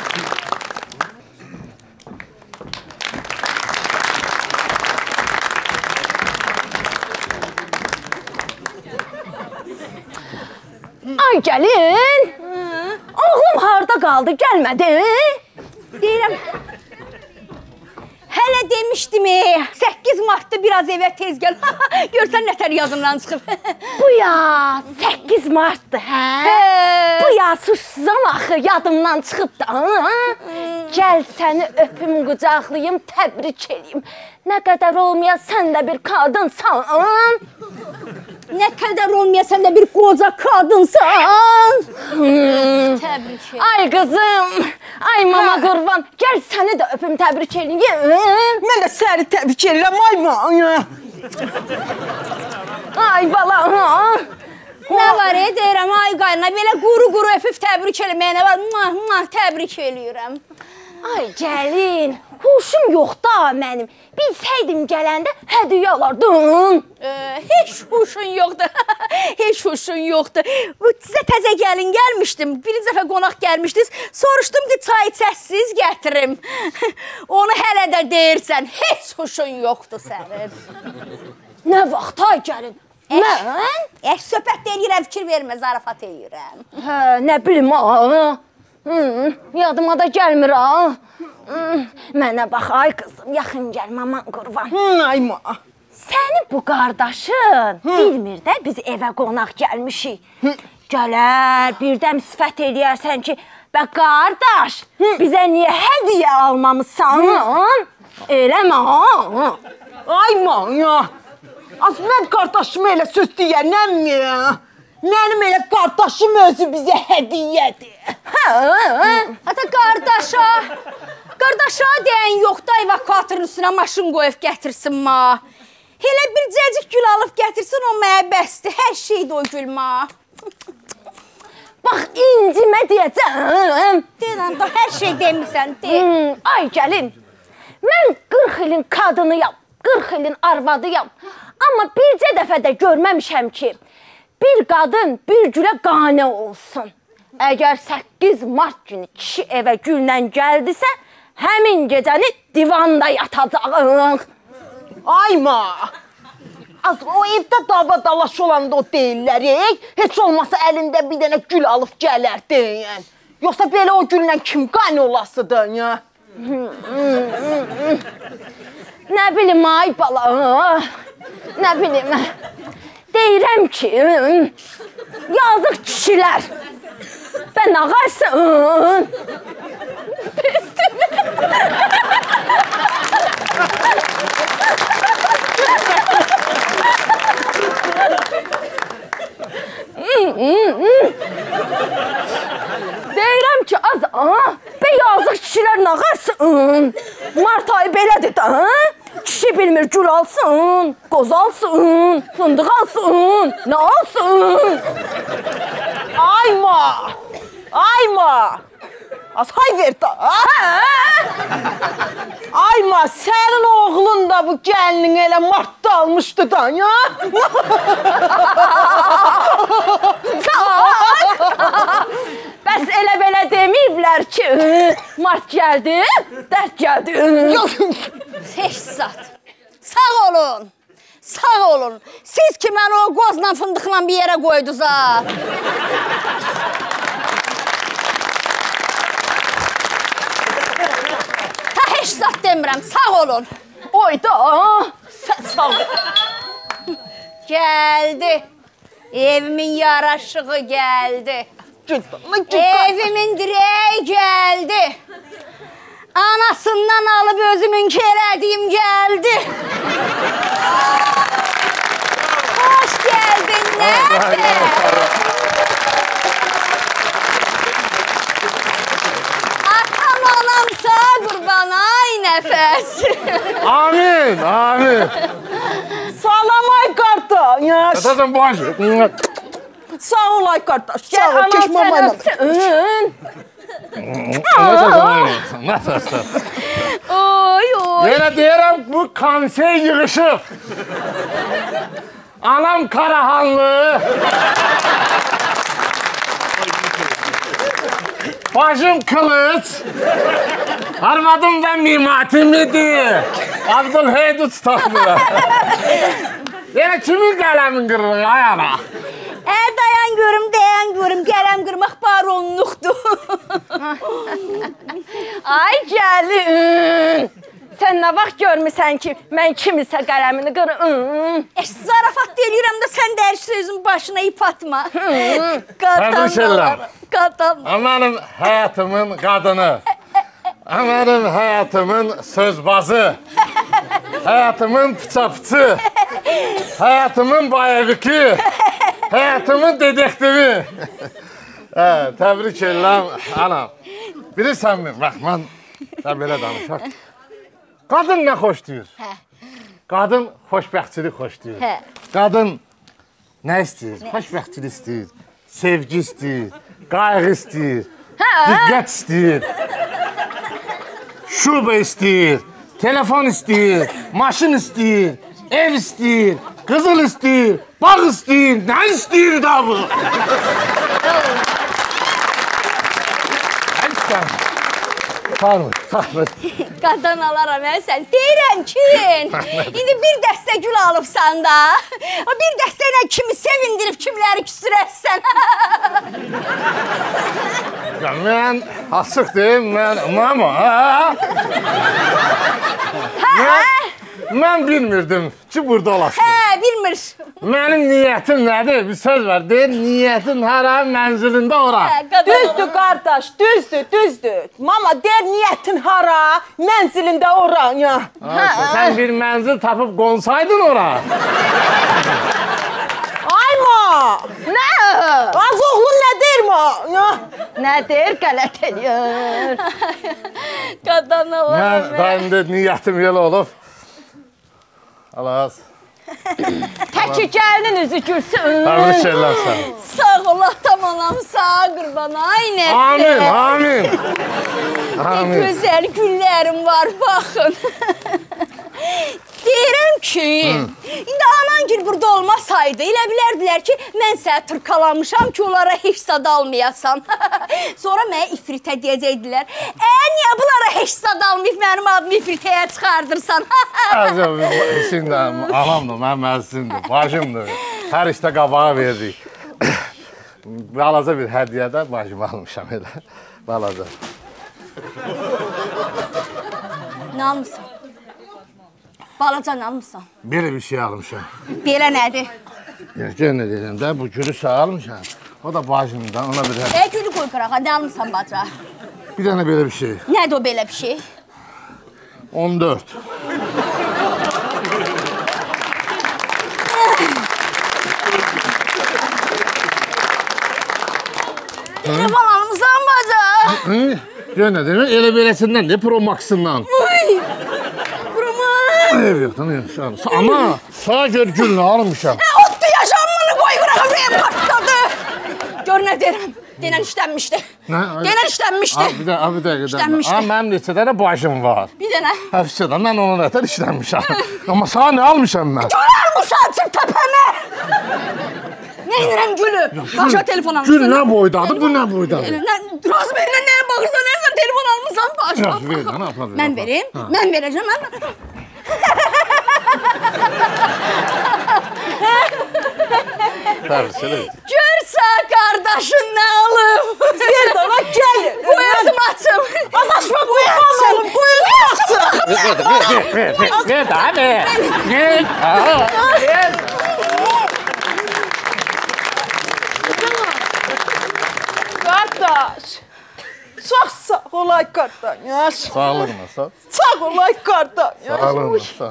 Ay gəlin. Oğlum harda qaldı, gəlmədi? Deyirəm, hələ demişdim, 8 Mart'da biraz evə tez gəl. Görsən nətər yadımdan çıxıb. Bu ya 8 Mart'dır, hə? Bu ya susuzam axı, yadımdan çıxıb da. Gəl səni öpüm, qucaqlayım, təbrik edeyim. Nə qədər olmaya sən də bir qadınsan. Nə qədər olmayasan da bir qoca qadınsan. Təbrik edeyim. Ay qızım, ay mama qurban, gəl səni də öpüm, təbrik edeyim. Mən də səni təbrik edirəm, ay maya. Ay bala. Nə var, deyirəm, ay qaynana, belə quru-quru öpüb təbrik eləməyə nə var? Təbrik eləyirəm. Ay gəlin, huşum yox da mənim. Bilsəydim gələndə hədiyyə alardın. Heç huşun yoxdur, heç huşun yoxdur. Sizə təzə gəlin gəlmişdim, birinci dəfə qonaq gəlmişdiniz. Soruşdum ki, çay içəsiz gətirim. Onu hələ də deyirsən, heç huşun yoxdur sənin. Nə vaxt ay gəlin? Mən? Söhbət deyirəm, fikir vermə, zarafat eləyirəm. Hə, nə bilim, yadıma da gəlmir, Mənə bax, ay qızım, yaxın gəl, maman qurban. Ay ma. Səni bu qardaşın bilmir də biz evə qonaq gəlmişik. Gələr, birdən sifət eləyərsən ki, bə qardaş, bizə niyə hədiyyə almamısan? Eləmə, Ay maya. Az mən qardaşıma elə söz deyənəm ya. Mənim elə qardaşım özü bizə hədiyyədir. Ata qardaşa deyən yoxdur, evakuatorun üstünə maşın qoyub gətirsin ma. Elə bir cəcik gül alıb gətirsin, o mənə bəsdir. Hər şeydir o gülma. Bax, incimə deyəcəm. Deyirəm, da hər şey demirsən, de. Ay gəlin, mən 40 ilin kadınıyam, 40 ilin arvadıyam. Amma bircə dəfə də görməmişəm ki, bir qadın bir gülə qane olsun. Əgər 8 mart günü kişi evə güllə gəldisə, həmin gecəni divanda yatacaq. Ayma! Az o evdə dava dalaş olanda o deyirlər, heç olmasa əlində bir dənə gül alıb gələr deyən. Yoxsa belə o gülla kim qani olasıdır, ya? Nə bilim, ay bala, nə bilim. Deyirəm ki, yazıq kişilər və nağarsın. Deyirəm ki, az, be yazıq kişilər nağarsın. Mart ayı belədir da, kişi bilmir gül alsın, qoz alsın, fındıq alsın, nə alsın? Ayma! Ayma! Az hay ver da. Ayma, sənin oğlun da bu gəlinin elə martda almışdı da, ya? Bəs elə belə deməyiblər ki, mart gəldi, dərd gəldi. Heç zat. Sağ olun. Sağ olun. Siz ki, mən o qozla fındıqla bir yerə qoydunuz, ha. Heç zat demirəm, sağ olun. Oyda, Sən sağ ol. Gəldi. Evimin yaraşığı gəldi. Evimin direği gəldi. Anasından alıb özümün elədiyim gəldi. Hoş geldin, nerede? Atam anamsa qurban, ay nəfəs. Amin, amin. Salam ay qardaş. Ya, Yatarsın başı. sağ ol ay qardaş. Sağ gəl ol, anam keş mamayla. sənəfsin. Nasılsın? Oy, oy. Yine deyirəm bu konser yığışıb. Anam Karahanlı. Başım Kılıç. Arvadım da Mimatim idi. Abdülheydut Staflı. Yine kimin qələmin qırılır ayana? Dayan görüm, gələm qırmaq baronluqdur. Ay gəlin. Sən nə vaxt görmüsən ki, mən kimisə qələmini qırım. Zarafat deyirəm də sən də hər sözün başına ip atma. Təbrik edirəm. Mənim həyatımın qadını. Mənim həyatımın sözbazı. Həyatımın pıça-pıçı. Həyatımın bayeviki. Həyatımın dedektivi. Təbrik edirəm, anam. Bilirsənmi, bax, mən belə danışaq. Qadın nə xoşlayır? Qadın xoşbəxtçilik xoşlayır. Qadın nə istəyir? Xoşbəxtçilik istəyir, sevgi istəyir, qayğı istəyir, diqqət istəyir, şubə istəyir, telefon istəyir, maşın istəyir, ev istəyir, qızıl istəyir, bağ istəyir, nə istəyir da bu? Nə istəyir? Tanrı. Qadan alaram sən. Deyirəm ki, indi bir dəstə gül alıbsan da, o bir dəstə ilə kimi sevindirib, kimləri küsürəsən. Mən açıq deyim, mama. Mən bilmirdim ki, burada olasın. Bilmir. Mənim niyyətim nədir? Bir söz var, deyir, niyyətin hara, mənzilində ora. Düzdür qardaş, düzdür. Mama der niyyətin hara, mənzilində ora. Ya. Sən bir mənzil tapıb qonsaydın ora. Ayma! Nə? Az oğlun nə deyir ma? Ya. Nə deyir, qələt eləyir. Qadan alaram. Mən indi niyyətim elə olub. Alas, Təki gəlinin üzü gülsün. Təbrik edirəm. Sağ ol, atam anam, sağ qurban, ay nəfsə. Amin, amin. Ne gözəl güllərim var, baxın. Deyirəm ki, indi anangil burada olmasaydı, elə bilərdilər ki, mən sənə tırkalamışam ki, onlara heç sad almayasan. Sonra mənə ifritə deyəcəkdilər. Niyə bunlara heç sad almayıb mənim adımı ifritəyə çıxardırsan? Şimdi anamdır, mənim məzzindir, bacımdır. Hər işdə qabağa verdik. Balaca bir hədiyyədə bacımı almışam elə. Balaca. Nə almışsan? Balaca nə almışsan? Belə bir şey almışam. Belə nədir? Gönə deyirəm də, bu gülü sağ almışam. O da bacımdan, ona bir hədiyyə. Gülü qoy qırağa, nə almışsan baca? Bir dənə belə bir şey. Nədir o belə bir şey? 14. Telefon almışsan baca? Gönə deyirəm, elə beləsindən de, Pro Max-ından. Ev yoxdan, yox. Ama sağ gör gülünü almışam. Otdu yaşamını qoy qırağa, rəyim partladı. Gör nə deyirəm, denən işlənmişdi. Nə? Denən işlənmişdi. Bir dəqiqə. İşlənmişdi. Mənim neçə dənə bacım var. Bir dənə. Həfisədən mən onun ətər işlənmişəm. Amma sağ nə almışam mən? Gör almışam çık təpəmə. Nə inirəm gülü? Başa telefon almışsan. Gül nə boydadır, bu nə boydadır? Razmerlə nəyə baxırsan, nəsən telefon almışsan başa. Yox, ver, nə yapar? Mən vereyim, mən verəcəm, mən. Görsə qardaşın nə alıb? Ver dana gəlir. Qoyasım açım. Azaşma qoyasım olum, qoyasım açım. Ver da, ver. Ver. Qardaş. Çox sağ olay qardaş. Sağlığına sağ. Sağ olay qardaş. Sağlığına sağ.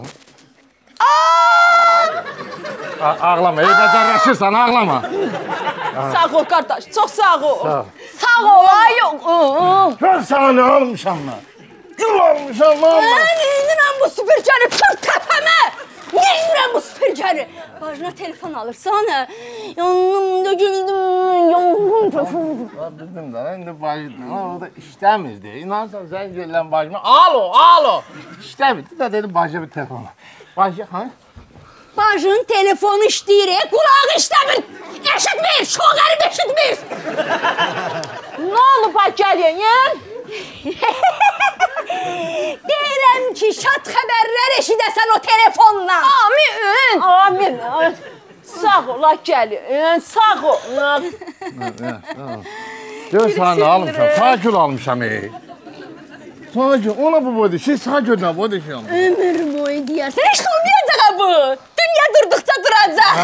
Ağlama, eybəcərləşirsən, ağlama. Sağ ol qardaş, çox sağ ol. Sağ ol, ay yox. Gör sana nə almışam mən. Gül almışam mən. Mən indirəm bu süpürgəni, pır təpəmə. Ne indirəm bu süpürgəni? Bacına telefon alırsan, yanımda güldüm, yandım telefon. Bildim də, indi bacıdan, o da işləmirdi. İnanırsan, zəng gələn bacıma, alo, işləmirdi də dedim bacıya bir telefon al. Bacı, ha? Bacının telefonu işləyir, qulağı işləmir, eşitmir, şu qərib eşitmir. Nə olub ay gəlin? Deyirəm ki, şad xəbərlər eşidəsən o telefonla. Amin. Sağ ol ay gəlin, sağ ol. Gör sana nə almışam, sağ gül almışam. Sağ gül, ona bu boyda şey, sağ gül nə boyda şey almışam. Ömür boyu deyərsən, heç olmayacaq bu. Dünya durduqca duracaq.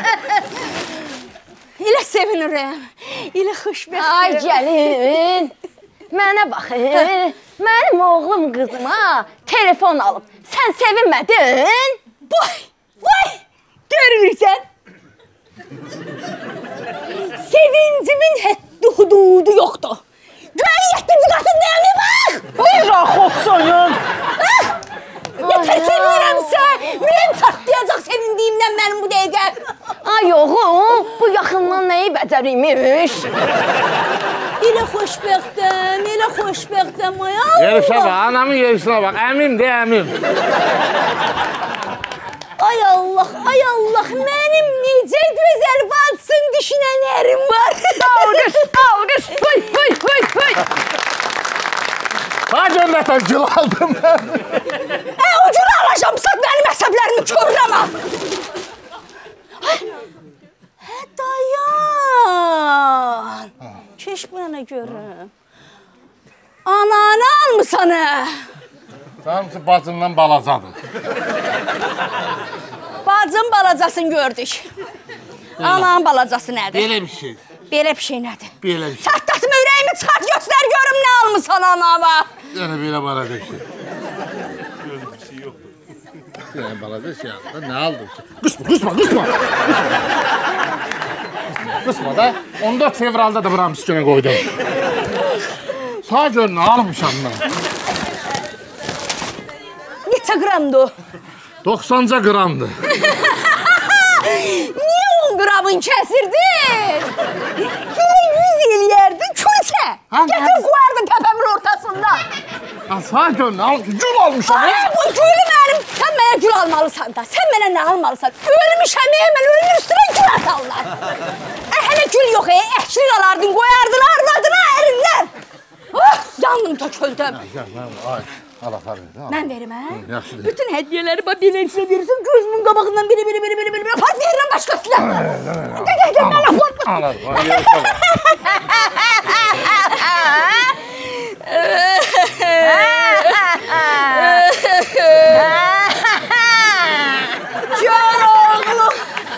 Elə sevinirəm, elə xoşbəxtəm. Ay gəlin, mənə baxın. Mənim oğlum qızıma telefon alıb. Sən sevinmədin? Vay, görmürsən? Sevincimin həddi hududu yoxdur. Güvən 7-ci qatın deyəmi bax! Buyuraq olsun. Nətər sevinirəmsə, ürəyim çatlayacaq sevindiyimdən mənim bu dəqiqə. Ay oğlum, bu yaxından nəyi bəcəriymiş? Elə xoşbəxtəm, ay Allah. Yerişə bax, anamın yerişinə bax, əmim de, əmim. Ay Allah, mənim necə gözəl vatsın düşünənlərim var. Alqış, huy. Sağ göndətən gül aldım mən. O gülü alacamsan mənim əsəblərimi körləmə. Dayan. Keş mənə görüm. Ananı almısan Sanırım bacımdan balacadır. Bacım balacasını gördük. Ananın balacası nədir? Belə bir şey. Belə bir şey nədir? Belə bir şey. Çatdatım ürəyimi çıxart göstər görüm nə almısan anama. Yəni belə balaca bir şey. Yəni balaca şey aldı. Nə aldın ki? Qısma da 14 fevralda da buramı üstünə qoydum. Sağ gör nə almışam mən. Neçə qramdır o? 90 qramdır. Niye 10 qramın kəsirdin? Yine 100 eləyərdin külçə. Gətir qoyardın təpəmin ortasında. Sağ gör, nə almışam? Gül almışam. Bu gülü mənim. Sən mənə gül almalısan da. Sən mənə nə almalısan? Ölmüşəm, mən ölüm üstünə gül atarlar. Hələ gül yox, əklik alardın, qoyardın, arvadına, ərindən. Yandım, töküldüm. Ay, Allah var verir. Mən verim, hə? Yaxşıdır. Bütün hədiyyələri beləncə verirsən, gözümün qabağından biri, apart verirəm başqasına. Gəl, mən laflarım. Anladım, ay, yarışa bak. Can oğlum.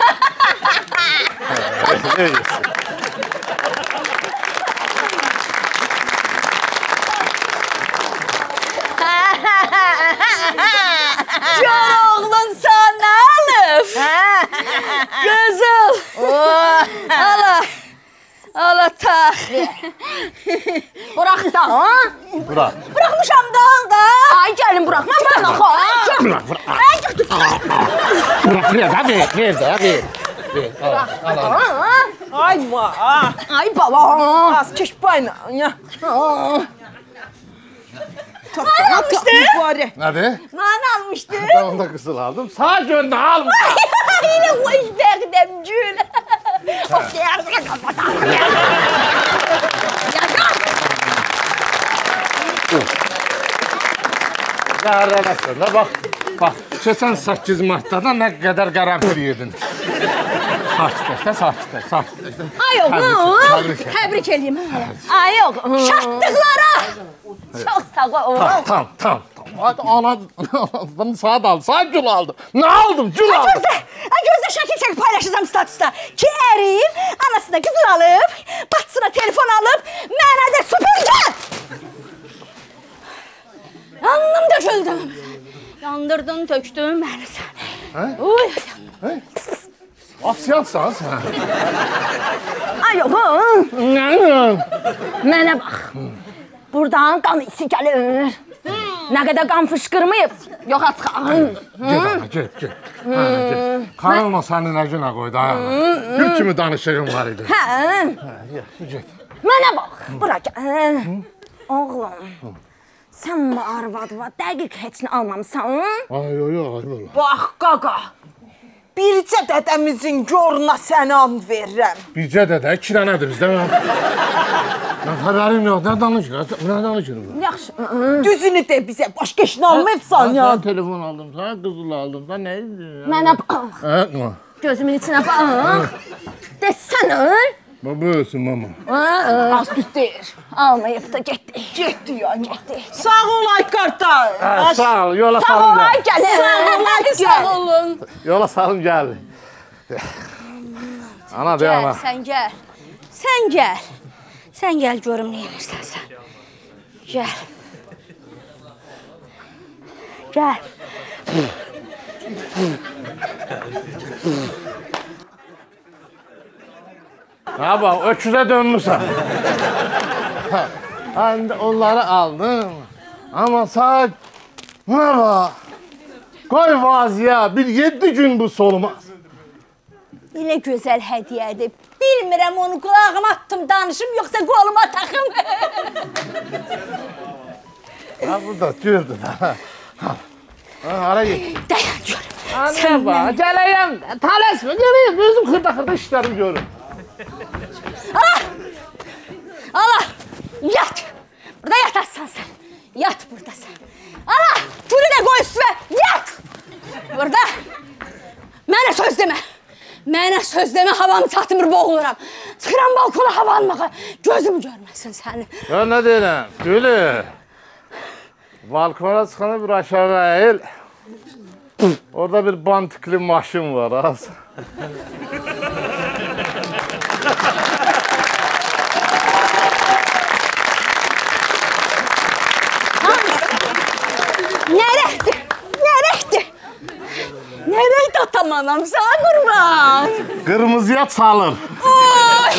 Can oğlun sana alıb. Qızıl. Ala tax. Bırak da, ha? Bırak. Bırakmışam da. Ay gelin bırakma bana. Bırak. Bırak, ver de, ver. Ay ma. Ay baba. Az keş payla. Ya. Almıştı. Nədir? Bana almıştı. Ben onda kızıl aldım. Sağ gör, nə almışam? Yine hoş verdim gül. Qarələsən də, bax, keçən 8 martda da nə qədər qəranfil yedin. Sakitləşdə. Ay yok, tebrik edeyim. Ay yok, şattıklara. Çok sağ ol. Tamam. Hadi anladım, saat aldım, saat gül aldım. Ne aldım, gül aldım. Gözde şəkil çəkib paylaşacağım statusda. Ki ərim anasına qızıl alıb, bacısına telefon alıb, mənə də süpürgə. Yandım, döküldüm. Yandırdın, töktün məni sən. Uy, yandım. Afsiyansan sən. Ay yok, mənə bax. Buradan qan isi gəlir. Nə qədər qan fışqırmayıb, yox açıq. Get. Kanalma səni nə günə qoydu ayağına. Gül kimi danışığım var idi. Get. Mənə bax, bura gəl. Oğlum, sən bu arvadva dəqiq heç nə almamısan? Ay, Bax qaqa. Bircə dədəmizin görünə sənə and verirəm. Bircə dədə, 2 dənədir bizdə. Mən xəbərim yox, nə danışır? Yaxşı. Düzünü de bizə, başqa işini almayıbsan ya. Sən telefon aldım, sən qızıl aldım, sən nə edir? Mənə bax. Gözümün içinə bax. Desənə. Bu böyüsün, mama. Az düz deyir. Almayıb da getdi. Getdi ya, getdi. Sağ ol ay qardaş. Sağ ol, yola Sağ salın ol, gəl. gəlin. Sağ olun. Yola salın gəl. Ana, de ana. Sən gəl. Sən gəl. Sən gəl görüm nə edirsən sən. Gəl. Gəl. Ha bax, öküzə dönmüsən. Həm də onları aldım. Amma saat... Ha bax. Qoy vaziyə, bir 7 gün bu solmaz. Elə gözəl hədiyyədir. Bilmirəm onu qulağıma attım, danışım, yoxsa qoluma taxım. Ha, burada gördün. Hara git. Dayan görüm. Anne bax, gələyəm. Tələsmə, gələyəm. Özüm xırda işlərimi görüm. Ala, yat. Burada yatarsan sən. Yat burada sən. Ala, gülü də qoy üstüme, yat. Burada. Mənə söz demə. Mənə söz demə, havamı çatmır, boğuluram. Çıxıram balkona hava almağa. Gözüm görməsin səni. Ya nə deyirəm, Gülü? Balkona çıxana bir aşağı əyil. Orada bir bantikli maşın var, az. Nerəkdir? Nerəkdir? Nerəkdir atam anam, sana qurban. Qırmızıya çalır. Oy!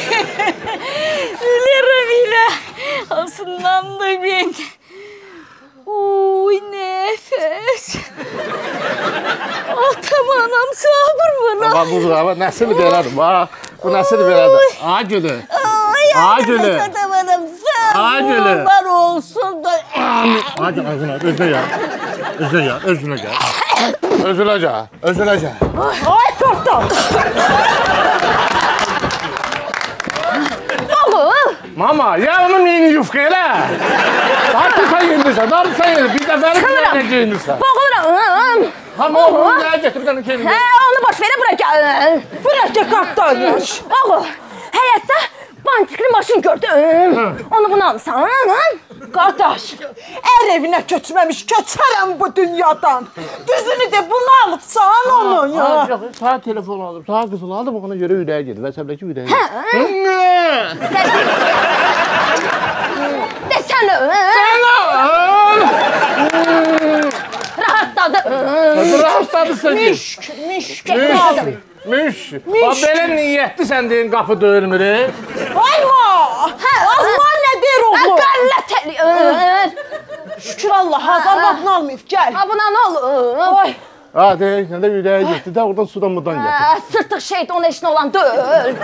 Bilirim yine. Asınlandı ben. Oy nefes. Atam anam, sana qurban. Bak bax, nəsil belədir, bax. Bu nəsil belədir. A gülü. A gülü. A gülü. Var olsun da. Hadi ağzına, özünə gəl. Özünə gəl, özünə gəl. Özünə gəl, özünə gəl. Ay tortum. Mama, ya onun neyini yufka elə? Hatta sen yendirsən, daha sen yendir. Bir dəfəli bir yerine geyindirsən. Boğuluram. Ama onu nəyə getir bir dənə kendine? Onu boş verə, bura gəl. Bura gəl qardaş. Oğul, həyətdə bantikli maşın gördüm. Onu bunu alsan. Qardaş, ər evinə köçməmiş, köçərəm bu dünyadan. Düzünü de bunu alıbsan onu ya. Sana telefon aldım, sana kızıl aldım, ona göre ürəyə gedir. Vəsəbdəki ürəyə gedir. Desene. Rahatladı. Rahatladı sen ki. Mişk. Bax, belə niyyətli sən deyin, qapı döyülmür. Ayma. Azman nə deyir oğlum? Qallət eləyir. Şükür Allah, azarbatını almayıb, gəl. Ha, buna nə olur? Ay. Ha, deyək, nə də ürəyə getdi də, oradan sudan mudan gətir. Sırtıq şeytan eşin olan deyil.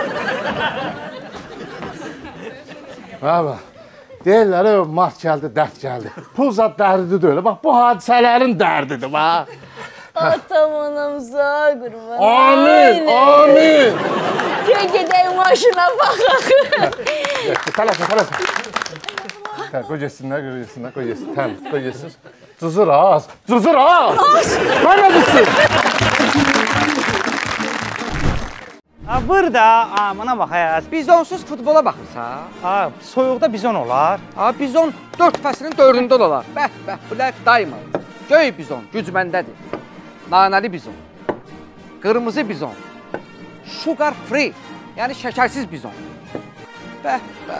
Ha, bax. Deyirlər, mat gəldi, dərd gəldi. Pul zat dərdi deyil. Bax, bu hadisələrin dərdidir, bax. Atam anam sağ qurban. Amin, amin. Gel gedeyim maşına baxaq. Tələsin. Qoy geçsinlər, qoy geçsin. Təmiz, qoy geçsin. Cızır az. Bana düşsün. Burada, buna baxayız. Bizonsuz futbola baxırsa, Soyuqda bizon olar. bizon 4 fəslin 4-ündə olar. Bəh, Black Diamond. Göy bizon, güc məndədir. Nanəli bizon. Qırmızı bizon. Sugar free, yəni şəkərsiz bizon. Bəh.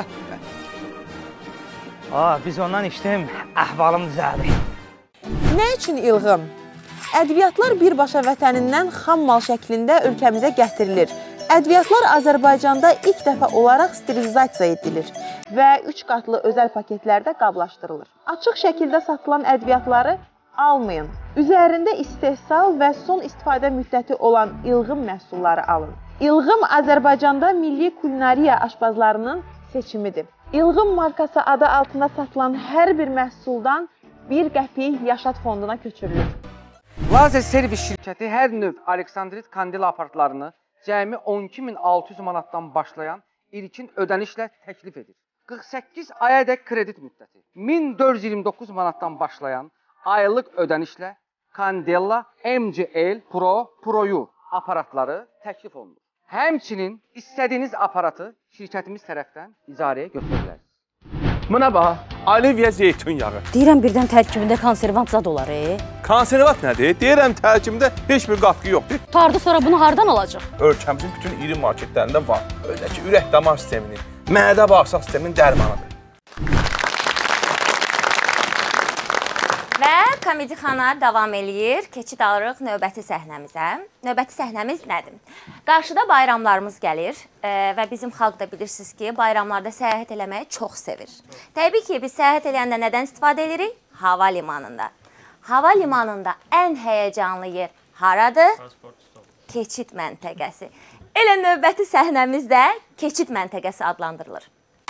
Bizondan içdim, əhvalım düzəldi. Nə üçün ilğım? Ədviyyatlar birbaşa vətənindən xam mal şəklində ölkəmizə gətirilir. Ədviyyatlar Azərbaycanda ilk dəfə olaraq sterilizasiya edilir və 3 qatlı özəl paketlərdə qablaşdırılır. Açıq şəkildə satılan ədviyyatları almayın. Üzərində istehsal və son istifadə müddəti olan ilğım məhsulları alın. İlğım Azərbaycanda milli kulinariya aşbazlarının seçimidir. İlğım markası adı altında satılan hər bir məhsuldan 1 qəpik Yaşad fonduna köçürülür. Lazer servis şirkəti hər növ Aleksandrit kandil aparatlarını cəmi 12.600 manatdan başlayan ilkin ödənişlə təklif edir. 48 ayədək kredit müddəti, 1429 manatdan başlayan aylıq ödənişlə Candela MCL Pro-U aparatları təklif olunur. Həmçinin istədiyiniz aparatı şirkətimiz tərəfdən icarəyə götürülərsiniz. Buna bax, Olivia zeytun yağı. Deyirəm birdən tərkibində konservant zad olar. Konservat nədir? Deyirəm tərkibində heç bir qatqı yoxdur. Tardı sonra bunu hardan alacaq? Ölkəmizin bütün iri marketlərində var. Özəki ürək-damar sisteminin, mədə-bağırsaq sisteminin dərmanıdır. Və Komedixana davam eləyir. Keçid alırıq növbəti səhnəmizə. Növbəti səhnəmiz nədir? Qarşıda bayramlarımız gəlir və bizim xalq da bilirsiniz ki, bayramlarda səyahət eləməyi çox sevir. Təbii ki, biz səyahət eləyəndə nədən istifadə edirik? Hava limanında. Hava limanında ən həyəcanlı yer haradır? Keçid məntəqəsi. Elə növbəti səhnəmiz də keçid məntəqəsi adlandırılır.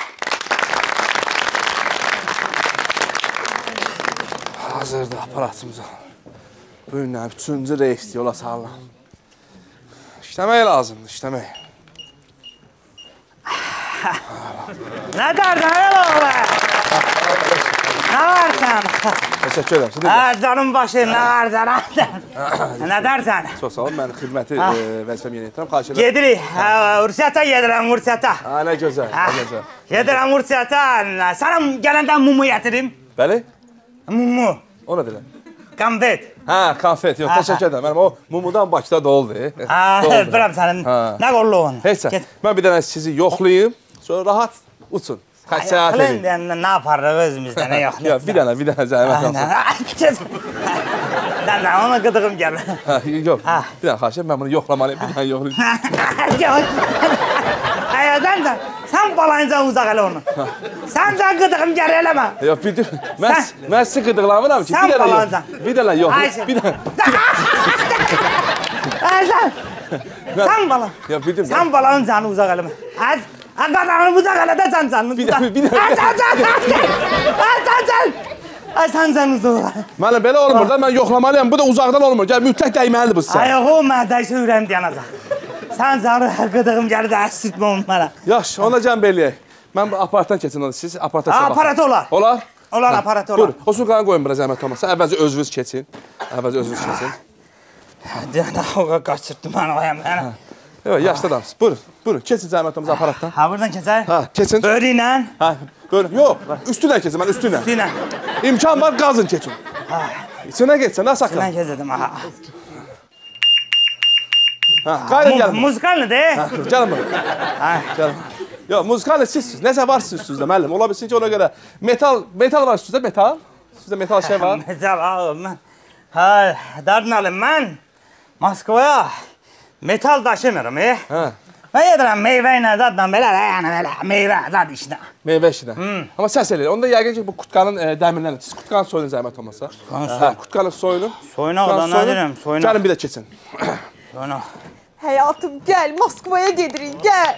Hazırda aparatımıza. Bu günlər 3-cü reis yola sallam. İşləmək lazımdır, işləmək. Nə qardan oğlan? Nə varsan? Təşəkkür edirəm. Canım başı, nə varsan? Nə dərsən? Çox sağ olun, mən xidməti vəzifəm yeni etirəm. Xahiş edirəm. Gedirik, Ursiyata gedirəm, Ursiyata. Nə gözəl, nə gözəl. Gedirəm Ursiyata, sana gələndən mumu gətirim. Bəli? Mumu. O nə deyiləm? Konfet. Konfet, yox, təşəkkür edirəm. Mənim o mumudan Bakıda doldu. Bilirəm sənin, nə qolluğun. Heç sən, mən bir dənə sizi yoxlayayım, sonra rahat uçun. Səyahət edin. Nə yaparıq özümüzdə, nə yox. Yox, bir dənə zəhmət olsun. Dən, ona qıdığım gəlir. Yox, bir dənə xahiş edin, mən bunu yoxlamalıyım, bir dənə yoxlayayım. Sən də, sən balayınca uzaq elə onu. Sən də qıdığım gəlir eləmə. Yox, mən sizi qıdıqlamıram ki, bir dənə yoxlayayım. Bir dənə yoxlayayım, bir dənə. Sən bala. Ya bildim. Sən balanın canı uzaq eləmə. Qadanı uzaq elə də sən canını uzaq. Sən canını uzaq. Müəllim, belə olmur da, mən yoxlamalıyam. Bu da uzaqdan olmur. Gəl, mütləq dəyməlidir bu sizə. Ayaq o mədəysə ürəyim dayanacaq. Sən canı qıdığım gəlir də əsirtmə onlara. Yaxşı, ona cəmb eləyək. Mən bu aparatdan keçin onu, siz aparata baxın. Aparat olar. Olar? Olar, aparat olar. Buyur, o sulqanı qoyun bura zəhmət olmasa. Əvvəlcə özünüz keçin. Deyəndə o qaçırtdı mən o həmən. Yox, yaşlı adamsınız. Buyurun, keçin zəhmət olmasa aparatdan. Ha, buradan keçək? Ha, keçin. Böyrü ilə? Ha, buyurun. Yox, üstünə keçin, mən üstünə. Üstünə. İmkan var, qazın keçin. İçinə geçsən, nə sakın? İçinə keçədim, aha. Qayrın gəlin. Muzikal nədir? Gəlin bura. Gəlin. Yox, muzikal sizsiniz. Nəsə var sizin üstünüzdə, müəllim. Ola bilsin ki, ona görə. Metal var üstünüzdə, metal. Sizdə metal şey var. Metal, ağım, mən. Ha, dadın alım, mən Moskvaya metal daşımıyorum, Mən yedirəm meyvə ilə zadla belə, yəni belə, meyvə zad işinə. Meyvə işinə. Amma səs eləyir. Onda yəqin ki, bu kutkanın dəmirlərini, siz kutkanı soyunun zəhmət olmasa. Kutkanı soyunun. Soyunaq da, nə deyirəm, soyunaq. Gəlin bir də keçin. Soyunaq. Həyatım, gəl, Moskvaya gedirik, gəl.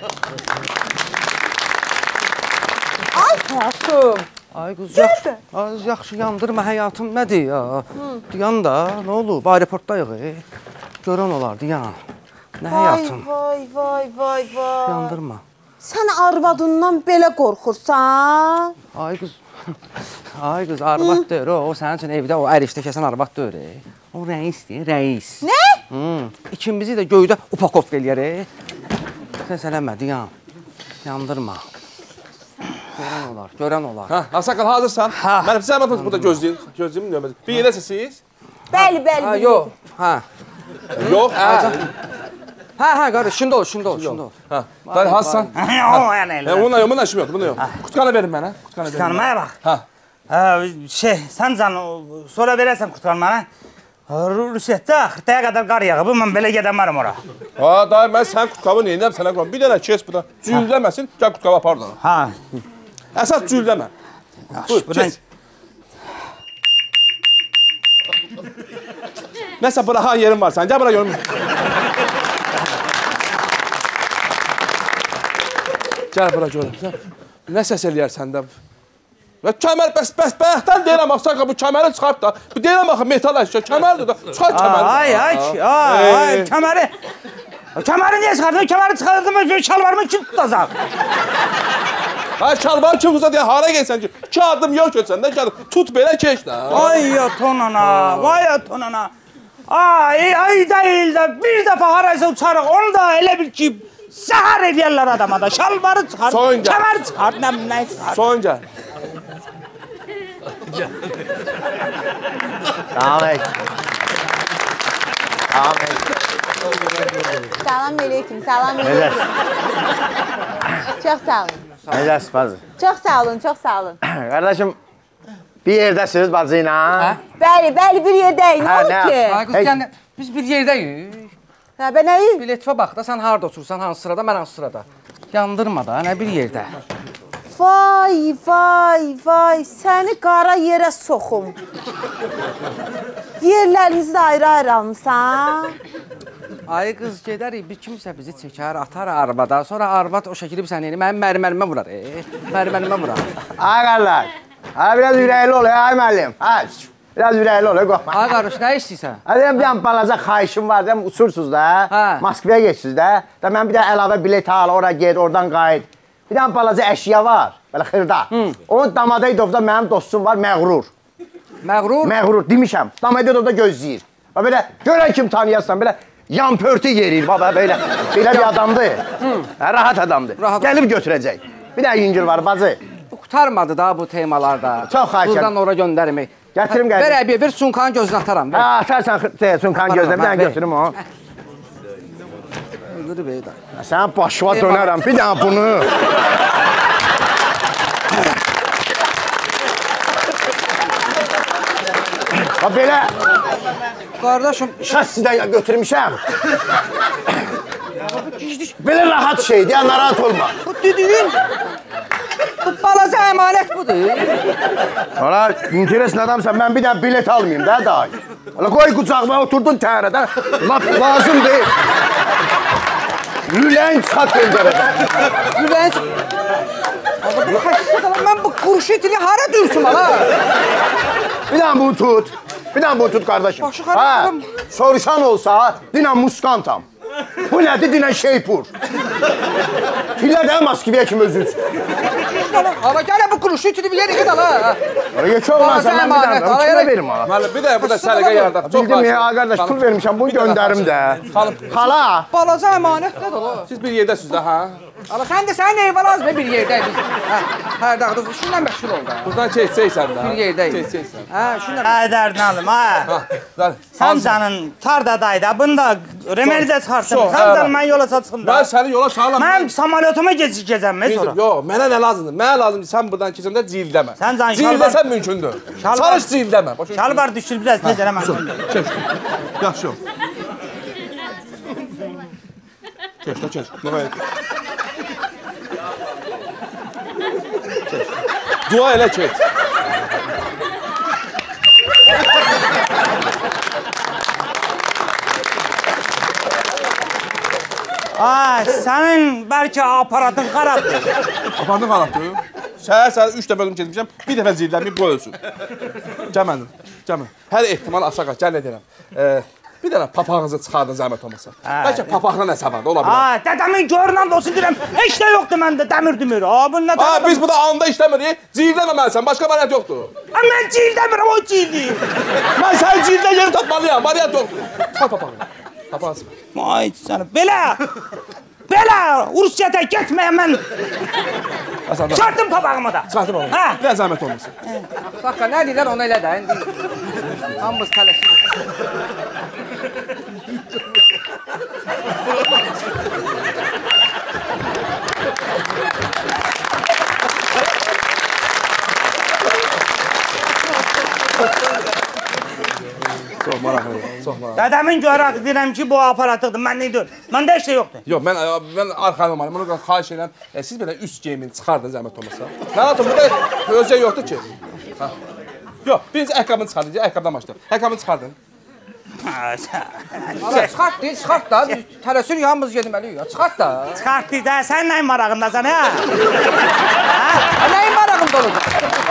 Ay, həyatım. Ay qız, yaxşı yandırma həyatım, nədir ya? Dayan da, nə olub? Aeroportdayıq, görən olar, dayan. Nə həyatım? Vay. Yandırma. Sən arvadından belə qorxursan? Ay qız, arvad deyir, o sənin üçün evdə o ərişdə kəsən arvad deyir. O rəisdir, rəis. Nə? İkimizi də göydə upakovka eləyər. Səs eləmə, dayan. Yandırma. Görən olar. Asakal, hazırsan? Mənim sizə əmətimiz burada gözləyim. Bir yerəsiniz siz? Bəli. Yox, Yox, Hə, qardaş, şimdi ol. Dayı, hazırsan? Onunla işim yoxdur, bunda yox. Kutkanı verin mənə. Kutkanmaya bax. Sən sonra verərsən kutkanı mənə. Rusiyyətdə xırtaya qədər qar yağıb, mən belə gedəmərəm ora. Dayı, mən sən kutkavı neyinəm sənə qoyam. Bir dənə kes burada. Cüyüldəməsin, gəl kutkavı apar da. Əsas cüyüldəmə. Buyur, kes. Nəsə, bıraxan yerin var sən. Gəl bura görüm. Gəl bura görüm. Nə səs eləyər səndə? Kəmər, bəs bəyəkdən deyirəm, Asaka, bu kəməri çıxart da. Deyirəm, axı, metal əşya, kəmərdir da. Çıxart kəməri. Ay, kəməri. Kəməri niyə çıxardın? Kəməri çıxardın, şalvarımı kim tutacaq? Ay, şalvarı kim tutacaq deyə hara gelsən ki? 2 adım yol götürsən də, gəl, tut belə keç də. Ay, tonana. Ay deyil də, bir dəfə haraysa uçarıq, onu da elə bil ki, səhər edərlər adama da. Şalvarı çıxart, kəməri çıxart, nə çıxart. Soyun gəl. Salam aleyküm. Çox sağ olun. Necəsiz bacı? Çox sağ olun. Qardaşım, bir yerdəsiniz bacı ilə? Bəli, bir yerdəyik. Nə olur ki? Ay qız, yəni, biz bir yerdəyik. Bə nəyi? Biletifə bax da, sən harada otursan, hansı sırada, mən hansı sırada. Yandırma da, nə bir yerdə. Vay, səni qara yerə soxum. Yerlərinizi də ayrı almışsan. Ay qız, gedərik, bir kimsə bizi çəkər, atar arvada, sonra arvad o şəkilib səni eləyir, mənim mərmənimə vurar, mərmənimə vurar. Ay qardaş, biraz ürəkli ol, ay müəllim. Biraz ürəkli ol, qorxma. Ay qardaş, nə istəyirsən? Deyəm, bir dənə balaca xahişim var, deyəm, uçursuz da, Moskvaya geçsiniz də. Mən bir dənə əlavə bilet al, ora ged, oradan qayıt. Bir dənə balaca əşya var, belə xırda. Onun Damadeydovda mənim dostum var, Məğrur. Məğrur? Məğrur, demişəm. Damadeydovda gözləyir. Belə, görən kim tanıyarsan, belə yan pörtü yerir, belə bir adamdır. Rahat adamdır. Gəlib götürəcək. Bir dənə yüngül var, bacı. Qutarmadı da bu temalarda. Çox xahiş edirəm. Buradan ora göndərmək. Gətirim gəldim. Ver əbiyə, ver sunkanın gözünə ataram. Atarsan sunkanın gözünə, bir dənə götürüm o. Sən başıva dönərəm, bir dənə bunu. Belə... Qardaşım... Şəssidən götürmüşəm. Belə rahat şeydir, narahat olma. Bu düdüyün... Bu balaca əmanət budur. Ola, interesin adamsan, mən bir dənə bilet almayayım da, day. Ola, qoy qucağıma oturdun təhrədə, lazım deyil. Lüləyin çıxart pəncərədən. Lüləyin bu xəstə qalan, mən bu kurşetini hara dürsüm hala? Bir dənə bunu tut. Bir dənə bunu tut, qardaşım. Başı xarab. Soruşan olsa, dinən muskantam. Bu nədir, dinən şeypur. Fillə də Moskvaya kimi özünüz. Hala gələ bu kurşetini bir yeri gid hala. Geçə olmaz, mən bir dənə, kimə verim hala? Müəllim, bir də burada səliqə yaradır. Bildim ya, qardaş, pul vermişəm, bunu göndərim də. Xala. Balaca əmanət nədir hala? Siz bir yerdəsiniz də, hə? Hala, sən də sənin eyvan az bir yerdəyik biz. Hər dağda, şundan məşğul ol da. Buradan keçsəysən də. Bir yerdəyik. Keçsəysən. Şundan. Derdin alım ha. Sen canın tardadaydı. Bunu da remelizə çıxarsın. Sen canın mən yola çıxın da. Mən səni yola sallam. Mən samolyotuma geçəcəm sonra. Yox, mənə nə lazımdır? Mənə lazımdır sən buradan keçəndə cildəmə. Sən can şalvar. Cildəsən mümkündür. Çalış cildəmə. Şalvar düşür biraz tez eləmə. Yaxşı ol. Keç, keç. Dua elə keç. Sənin bəlkə aparatın xarabdır. Aparatın xarabdır? Səhər 3 dəfə özüm keçmişəm, bir dəfə zildəməyib qoy ölsün. Gəl mənim, gəl mənim. Hər ehtimal aşağı, gəl nə deyirəm. Bir dənə papağınızı çıxardın zəhmət olmasa. Bəlkə papaqla nəsə vardı, ola bilər. Dədəmin görünən olsun deyirəm, heç də yoxdur məndə, dəmir dümür. Biz burada anda işləmirik, cildləməməlisən, başqa variant yoxdur. Mən cildəmirəm, o cildiyim. Mən sənin cildə yeri tapmalıyam, variant yoxdur. Çıxar papağını, papağını çıxar. Ay canım, belə Rusiyada getməyəm mən. Çıxardım papağımı da. Çıxardım onu, bir də zəhmət olmasın. Sakka, nə deyirlər onu elə də, indi hamımız tələsirik. Çox maraqlı, çox maraqlı. Dədəmin görək deyirəm ki, bu aparatıqdır, mən neydir? Məndə heç də yoxdur. Yox, mən arxayın olmalıyım, bunu xahiş edirəm. Siz belə üst geyimini çıxardın zəhmət olmasa. Mən atım, burada özcə yoxdur ki. Yox, birinci ayaqqabını çıxardın, ayaqqabdan başlayın. Ayaqqabını çıxardın. Çıxart da, tələsirik, hamımız gedməliyik. Çıxart da. Çıxart da, sən nəyin marağındasan, hə? Nəyin marağında olacaq?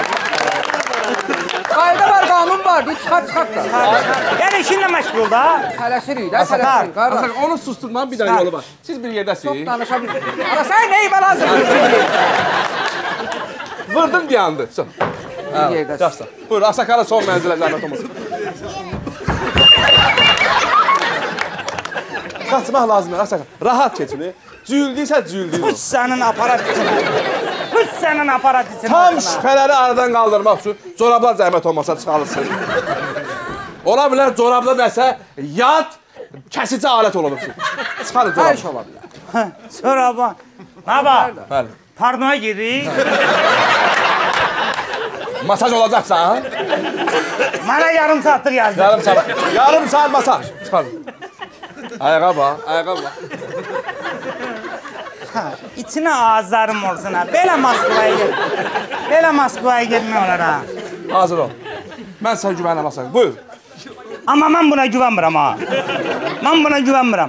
Qayda var, qanun var, çıxart da. Yəni işinlə məşğul da. Tələsirik də, tələsirik. Onu susturmanın bir dənə yolu var. Siz bir yerdəsiniz. Çox danışa bilirsiniz. Ana, sən nəyi var hazır? Vurdun, dayandı. Bir yerdəsiniz. Buyur, Asakara son mənzilə zəhmət olmasın. Qaçmaq lazımdır, Asakara. Rahat keçini. Cüldiysə cüldiyir. Püs sənin aparat içinə. Püs sənin aparat içinə. Tam şübhələri aradan qaldırmaq üçün corablar zəhmət olmasa çıxalırsın. Ola bilər corablar nəsə yad kəsici alət olub. Çıxarın corabı. Hər iş ola bilər. Corabı. Baba, Bəli. pardona girik. Masaj olacaqsa, ha? Mənə yarım saatlıq yazdı. Yarım saat masaj. Çıxarın. Ayağa bax, ayağa bax. İçinə ağızlarım olsun ha. Belə Moskvaya getmək olar ha. Hazır ol. Mən sənə güvənəm, Asakara. Buyur. Amma mən buna güvənmirəm ha. Mən buna güvənmirəm.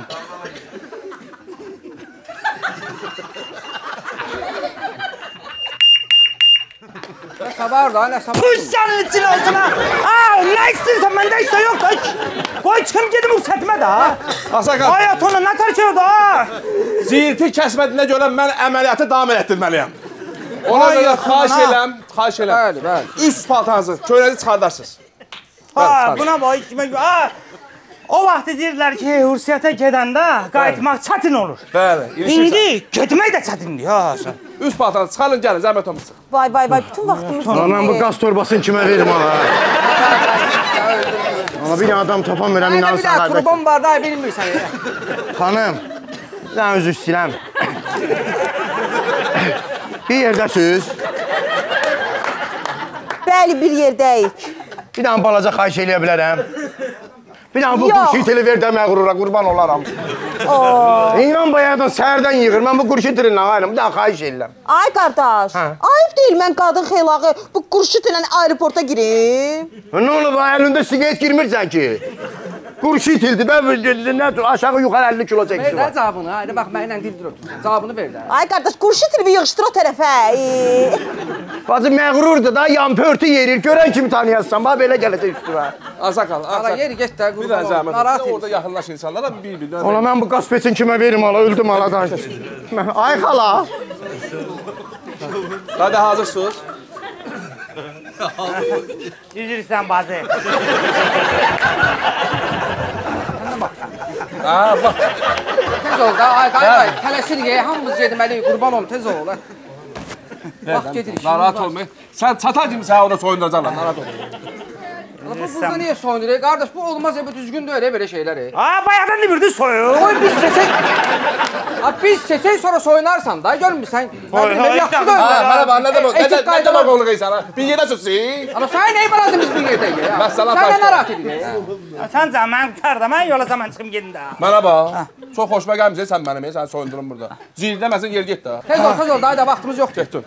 Nəsə var da, nəsə var. Püs sənin içinə olsun ha. Nə istəyirsən, məndə heç də yoxdur. Qoy çıxım gedim ruxsətimə də ha. Asakara. Ayət onu, nə tərkir da ha. Zilti kəsmədiyinə görə mən əməliyyatı davam etdirməliyəm. Ona görə xahiş eləm. Bəli. Üst paltanızı, köynəzi çıxardarsınız. Buna bax, kimə görə. O vaxt deyirlər ki, Rusiyyata gedəndə qayıtmaq çətin olur. Bəli. İndi getmək də çətindir ha. Üst paltanızı çıxarın, gəlin, zəhmət olmasın. Vay, bütün vaxtımız var. Mən bu qaz torbasını kimə verim ha? Ama bir adam tapamıyorum. Bir daha turbom var da bilmirsən. Xanım, ben özür istəyirəm. Bir yerdəsiz. Bəli, bir yerdəyik. Bir dənə balaca xahiş eləyə bilərəm. Bir dənə bu kurşitili ver də məğrura, qurban olaram. İnan bayaqdan səhərdən yığır. Mən bu kurşitilinlə ayrım. Bir dənə xahiş eləyirəm. Ay qardaş, ayıb deyil mən qadın xeylağı bu kurşitilə aeroporta girim. Ne olub, əlində siqet girmirsən ki? Qurşu itildi. Mən aşağı yuxarı 50 kilo Ver çəkisi də var. cavabını. Haydi bax, mənlə dildir otursun. Cavabını ver də. Ay qardaş, qurşu tilbi yığışdır o tərəfə. Bacı məğrurdur da, yan pörtü yerir. Görən kimi tanıyasın. Bax, belə gələcək üstüvə. Azaqal, Ara yeri get də, Bir qurban də olum. zəhmət. Narahat Orada edirsən. yaxınlaş insanlara bir-birinə. Ola mən bu qaz peçin kimə verim ala, öldüm ala da. Ay xala. Hadi hazırsınız. Üzürsən bazı. Ha, bax. Tez ol da, ay qayday, tələsir ye, hamımız gedməliyik, qurban olum, tez ol. Bax, gedirik. Narahat olmayın. Sən çata kimi sən orada soyunduracaqlar, narahat olmayın. Bu burada niyə soyunur? Qardaş, bu olmaz, bu düzgün deyil, belə şeylər. Bayaqdan demirdi soyun. Qoy biz keçək. Biz keçək, sonra soyunarsan da, görmürsən. Yaxşı da Ha, mənə bax, nə Etik demək qolluq insana? Bir yerdə sussun. Ama sən nəyi balasın biz bir yerdəyik ya? Məsələ Sən nə başqa. narahat edirik? Sən can, mən qutar da, mən yola zaman çıxım gedin də. Mənə bax, çox xoşuma gəlməyəcək sən mənim, sən soyundurun burada. Cildləməsin, yer get də. Tez ol, daha da vaxtımız yoxdur. Getdin.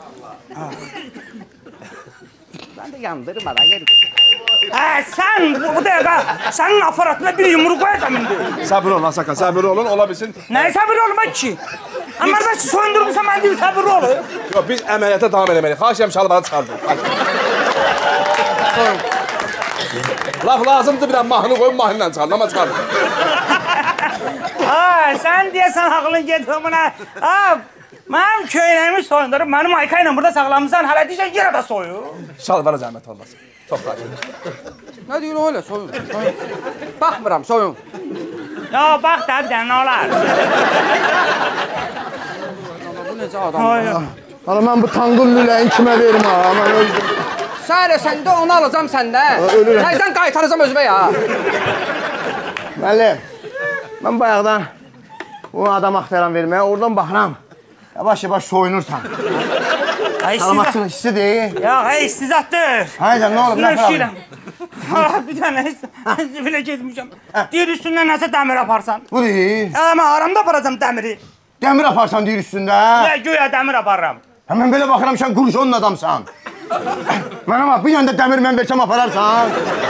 Mən də yandırma da, yerim. Sən bu dəqiqə, sənin aparatına bir yumruq qoyacam indi. Səbir olun, Asaka, səbir olun, ola bilsin. Nəyə səbir olma ki? Amma mən soyundurmuşam, mən deyil səbir olur. Yox, biz əməliyyata davam eləməliyik. Xahiş edirəm şalvarı çıxardın. Laf lazımdır, bir dənə mahnı qoyun, mahnıyla çıxardın, amma çıxardın. Sən deyəsən ağlın gedir buna. Mənim köynəyimi soyundurub, mənim Ayka ilə burada saxlamısan, hələ deyəcək yerə də soyun. Şalvara zəhmət olmasın. Çox xahiş edirəm. Nə deyir o elə, soyun. Baxmıram, soyun. Ya, bax da bir dənə, nə olar? Bu necə adam? Hala mən bu tanqıl lüləyin kimə verim ha, mən öldüm. Sən elə səndə onu alacam səndə. Nəzdən qaytaracam özümə ya. Müəllim, mən bayaqdan o adam axtaran verməyə, oradan baxıram. Yavaş-yavaş soyunursan. Salamatçılıq hissidir. Ya, istizatdır. Haycan, nə olub, nə problem? Bir dənə, zibilə getmişəm. Deyir üstündən nəsə dəmir aparsan. Bu deyil. Mən aramda aparacam dəmiri. Dəmir aparsan deyir üstündə. Güya dəmir aparıram. Mən belə baxıram, sən qurşonun adamsan. Mənə bax, bir yanda dəmir mən versəm apararsan.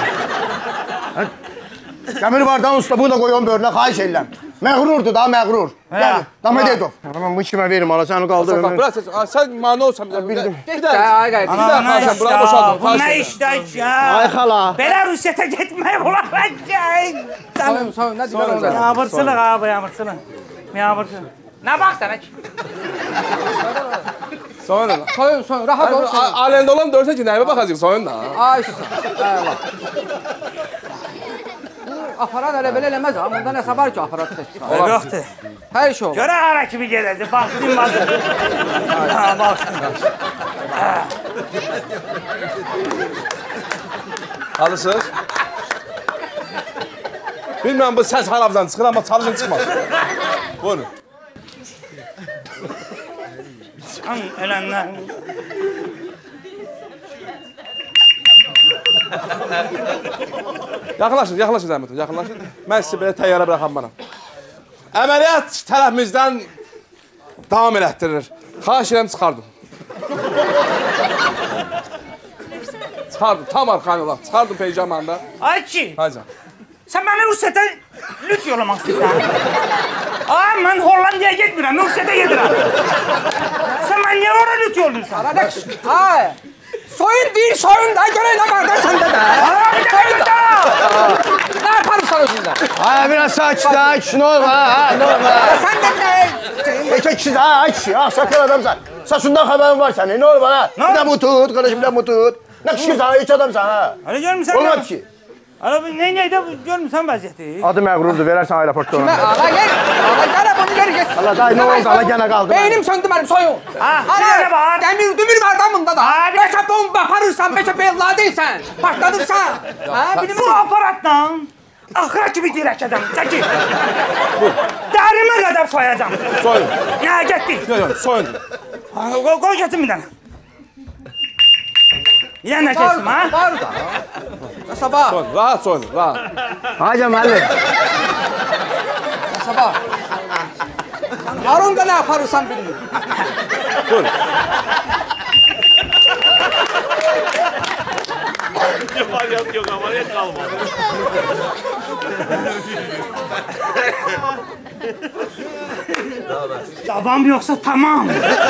Dəmir vardan usta, bunu da qoyun börünə, xahiş edirəm. Məğrurdur da, məğrur. Gəl, Damed Edov. Mən bu kimə verim, ala, səni qaldır ömür. Sən mani olsan, Bir də, ay qaydı. Bu nə işdə ki, Ay xala. Belə Rusiyyətə getmək olar. Soyun, soyun, nə deyir onu? Yağmırsılıq abi, yağmırsılıq. Yağmırsılıq. Nə baxsana ki? Soyun. Soyun, rahat ol. Aləndə olan dörsə ki, nəyimə baxacaq, soyun da. Ay, eyvallah. Aparat elə belə eləməz ha, bunda nəsə var ki, aparatı seçsin. Yoxdur. Hər şey olur. Görə ara kimi gedəcək, baxsın bazı. Baxsın. Alısınız? Bilməm, bu səs harabdan çıxır, amma çalışın çıxmaz. Buyurun. Sən eləndən. Yaxınlaşın, yaxınlaşın zəhmət olun, yaxınlaşın. Mən sizi belə təyyarə bıraxam bana. Əməliyyat tərəfimizdən davam elətdirilir. Xahiş edirəm, çıxardın. Çıxardın, tam arxayın olaq. Çıxardın peycamanda. Ay ki, Haycan. sən mənə Rusiyyətə lüt yollamaq istəyirsən. Ay, mən Hollandiyaya getmirəm, Rusiyyətə gedirəm. Sən mən niyə ora lüt yollayırsan? Qaradaş, ay. Soyun deyir, soyun da, görək nə var da səndə də. Soyun da! Nə yaparsan özündə? Ay, biraz sakin, nə olur, ha, nə olur. Sən də nə? Bekə kişi, ha, kişi, ha, sakın adamsan. Saçından xəbərin var sənin, nə olur bana? Bir də bu tut, qardaşım, bir də bu tut. Nə kişirsən, hiç adamsan, ha. Öyle görmüsən? Olmadı ki. Neydə görmüsən vəziyyəti? Adı məğrurdur, verərsən aeroportda ona. Ala gel, ala bunu geri get. Allah, day, nə oldu, ala gənə qaldı. Beynim söndü mənim, soyun. Ala, var. Demir var damında da. Beşə bomba aparırsan, beşə belladıysan, partladırsan. Bu aparatla axıra kimi dirəkəcəm, çəkil. Dərimə qədər soyacam. Soyun. Nə, getdik. Yox, soyun. Qoy getsin bir dənə. Bir dənə keçsin, ha? Var da. Sabah. Soyun, rahat soyun, rahat. Hacı müəllim. Sabah. Arunda nə yaparırsan bilmiyorum. Buyurun. Yok, ameliyat kalmadı. Davam yoksa tamam.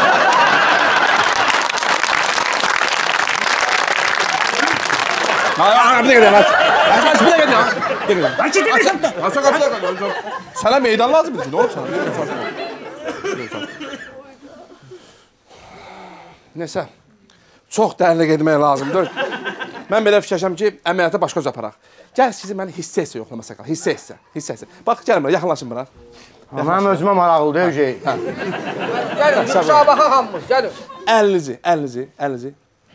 Bir dakika demek. Bir dakika demek. Ben gidelim. Bir dakika. Sana meydan lazım mı? Ne olur sana? Neyse. Çox dərinlik etmək lazımdır. Mən belə fikirləşəm ki, əməliyyata başqa öz aparaq. Gəl sizi mən hissə-hissə yoxlamasaq. Hissə-hissə. Bax, gəlin bura, yaxınlaşın bura. Mənim özümə maraqlıdır şey. Gəlin, Şabaxa xanımız, gəlin. Əlinizi.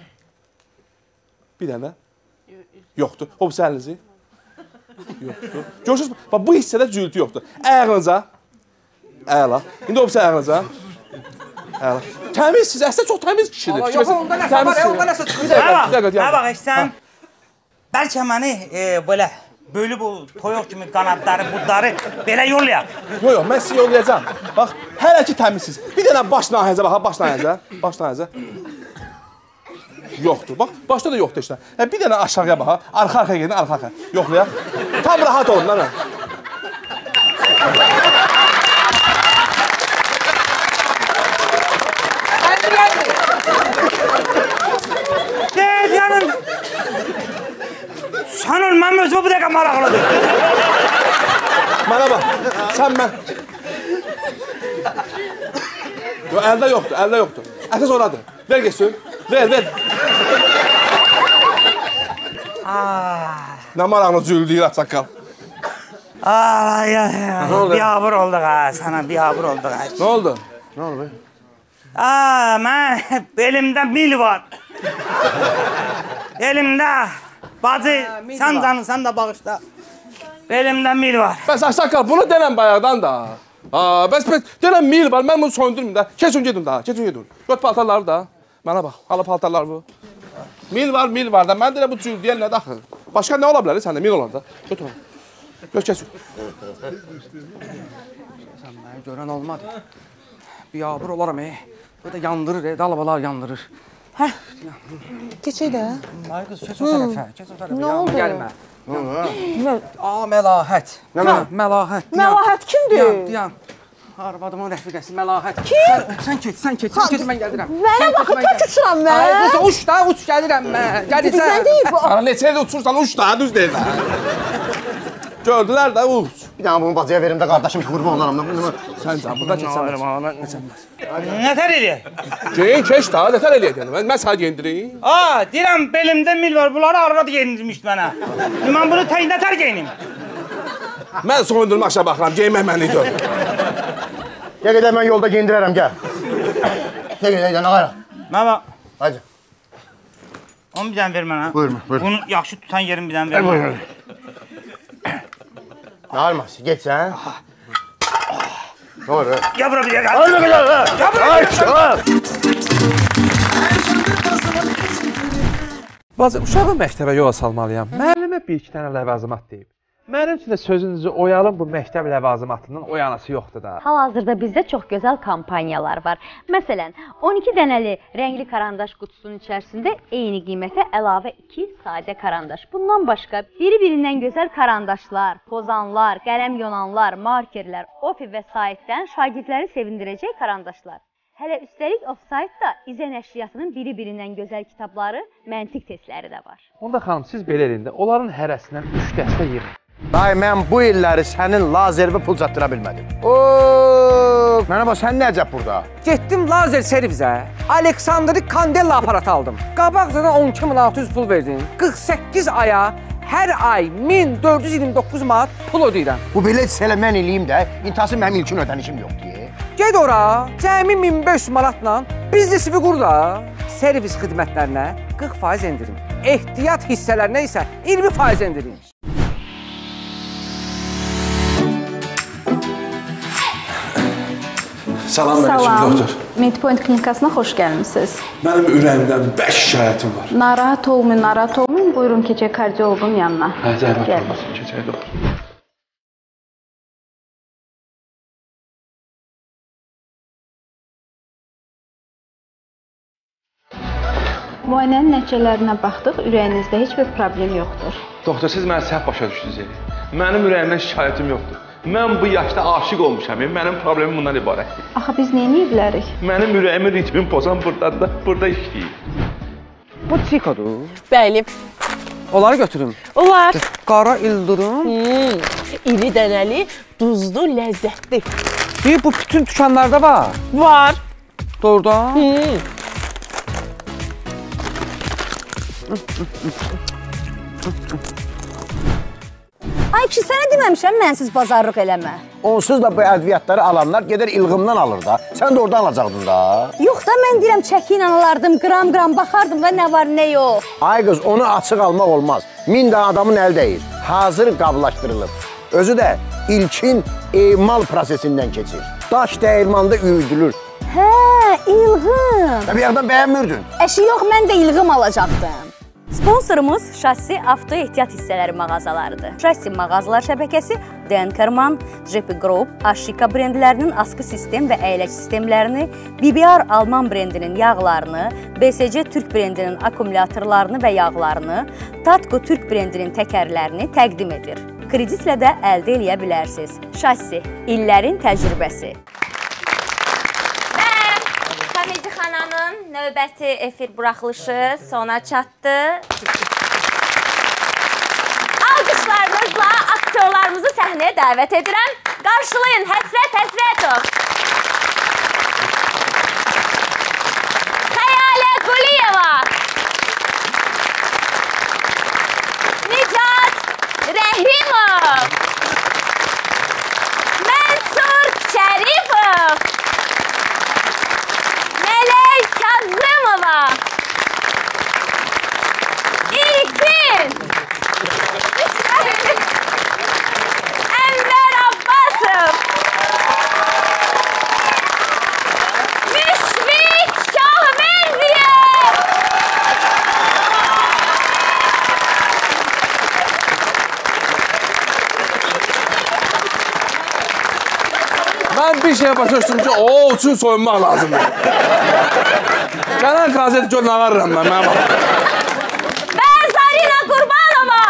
Bir dənə. Yoxdur. Hopsa əlinizi. Yoxdur. Görürsünüz, bax, bu hissədə cüyültü yoxdur. Ayağınıza. Əla. İndi hopsa ayağınıza. Əla. Təmizsiz, əslində çox təmiz kişidir. Yox, onda nəsə var, onda nəsə çıxır. Hə bax, sən bəlkə məni belə bölüb bu toyuq kimi qanadları, budları belə yollayaq. Yox, mən sizi yollayacağam. Bax, hələ ki təmizsiz. Bir dənə baş nahiyəzə bax, baş nahiyəzə. Yoxdur. Bax, başda da yoxdur işte. Bir dənə aşağıya bax, arxa-arxaya gedin, arxa-arxaya. Yoxlayaq. Tam rahat olun lan. Yəni sən ol, mənim özümə bu dəqiqə maraqlıdır. Mənə bax, sən mən. Yox, əldə yoxdur. Əsas oradır. Ver geçsin. Ver. Nə maraqlı cüldüyür açaqqal. Biabır olduq ha, sana biabır olduq ha. Nə oldu? Mən belimdə mil var. Elimdə bacı, sən canısan da bağışla. Belimdə mil var. Bəs açaqqal, bunu denən bayaqdan da. Bəs denən mil var, mən bunu soyundurmayayım da. Keçin gedin daha, gedin. Göt paltarları da. Mənə bax, hala paltarlar bu. Mil var da. Mən deyirəm bu cüldüyən nədir axı? Başqa nə ola bilər səndə? Mil olar da. Göt onu. Göt keçin. Sən məni görən olmadı. Biabır olaram, Bu da yandırır, dalabalar yandırır. Hə, keçək də. Ay qız, keç o tərəfə. Nə oldu? Gəlmə. Məlahət. Məlahət. Məlahət kimdir? Dayan. Arvadımın rəfiqəsi Məlahət. Kim? Sən keç, mən gəlirəm. Mənə baxıb tək uçuram mən. Ay qız, uç gəlirəm mən. Gəlirsən. Nə deyib bu? Neçəyə də uçursan uç da, düz deyil. Gördülər də uç. Bir dənə bunu bacıya verim də qardaşım qurban olaram. Sən can, burada keçsən. Nətər eləyək? Geyin, keç da, nətər eləyək. Mən sağ geyindireyim. Deyirəm, belimdə mil var, bunları arvad geyindirmişdi mənə. Mən bunu tək nətər geyinim? Mən soyundurma aşağı baxıram, geyinmək mənlikdir. Gəl gedək, mən yolda geyindirərəm, gəl. Gəl, nə qayra? Mən bax. Hacı. Onu bir dənə ver mənə. Buyurma. Bunu yaxşı tutan yerin bir dənə ver mənə. Buyurma. Nə alması, geçsən. Doğru. Gəl bura bir dəqiqə. Bacı, uşağı məktəbə yola salmalıyam. Müəllimə bir-iki dənə ləvazimat deyib. Mənim üçün də sözünüzü oyalım, bu məktəb ləvazimatının oyanası yoxdur da. Hal-hazırda bizdə çox gözəl kampanyalar var. Məsələn, 12 dənəli rəngli karandaş qutusunun içərisində eyni qiymətə əlavə 2 sadə karandaş. Bundan başqa biri-birindən gözəl karandaşlar, pozanlar, qələm yonanlar, markerlər, ofi və saitdən şagirdləri sevindirəcək karandaşlar. Hələ üstəlik ofsaytda izə nəşriyyatının biri-birindən gözəl kitabları, məntiq testləri də var. Onda xanım, siz belə elində, onların hərəsindən 3 dəstə yığın. Dayı, mən bu illəri sənin lazervi pul çatdıra bilmədim. Mənə bax, sən nə əcəb burada? Getdim lazer servisə, Aleksandri Kandela aparatı aldım. Qabaqcadan 12.600 pul verdim. 48 aya hər ay 1429 manat pul ödəyirəm. Bu belə elə mən eləyim də, intihası mənim ilkin ödənişim yoxdur. Ged ora, cəmi 1500 manatla biznesi qur da. Servis xidmətlərinə 40% endirim. Ehtiyat hissələrinə isə 20% endirim. Salam, doktor. Medpoint klinikasına xoş gəlmisiniz. Mənim ürəyimdən 5 şikayətim var. Narahat olmayın. Buyurun, keçək kardioloqun yanına. Zəhmət olmasın, keçək doktor. Müayinənin nəticələrinə baxdıq, ürəyinizdə heç bir problem yoxdur. Doktor, siz mənə səhv başa düşdünüz. Mənim ürəyimdən şikayətim yoxdur. Mən bu yaşda aşiq olmuşam. Mənim problemim bundan ibarətdir. Axı biz nə edə bilərik? Mənim ürəyimin ritmini pozan burada işləyir. Bu Çikodur. Bəli. Onları götürüm. Olar. Qara ildırım. İri dənəli, duzlu, ləzzətli. Bu bütün dükanlarda var. Var. Doğrudan. Ay kişi, sənə deməmişəm mənsiz bazarlıq eləmə. Onsuz da bu ədviyyatları alanlar gedər ilğımdan alır da. Sən də oradan alacaqdın da. Yox da, mən deyirəm çəki ilə alardım, qram baxardım da nə var, nə yox. Ay qız, onu açıq almaq olmaz. 1000 də adamın əl dəyir. Hazır qablaşdırılıb. Özü də ilkin emal prosesindən keçir. Daş dəyirmanda üyüdülür. Hə, ilğım. Bir yerdən bəyənmirdin. Əşi yox, mən də ilğım alacaqdım. Sponsorumuz Şassi Avto Ehtiyat Hissələri mağazalarıdır. Şassi mağazalar şəbəkəsi Denkerman, JP Group, Ashika brendlərinin askı sistem və əyləc sistemlərini, BBR Alman brendinin yağlarını, BSC Türk brendinin akkumulyatorlarını və yağlarını, Tatco Türk brendinin təkərlərini təqdim edir. Kreditlə də əldə eləyə bilərsiniz. Şassi, illərin təcrübəsi. Komedi xananın növbəti efir buraxılışı sona çatdı. Alqışlarınızla aktyorlarımızı səhnəyə dəvət edirəm. Qarşılayın Həsrət Həsrətov, Xəyalə Quliyeva, Nicat Rəhimov, Mənsur Şərifov, Melek Kazımova, İlkin, Enver Abbasov, Müşfik Şahbendiyev, Mən bir şey başa düşdüm ki, o üçün soyunmaq lazımdır. Gələn qazet gör nə varıram mən, mənə bax. və Zarina Qurbanova.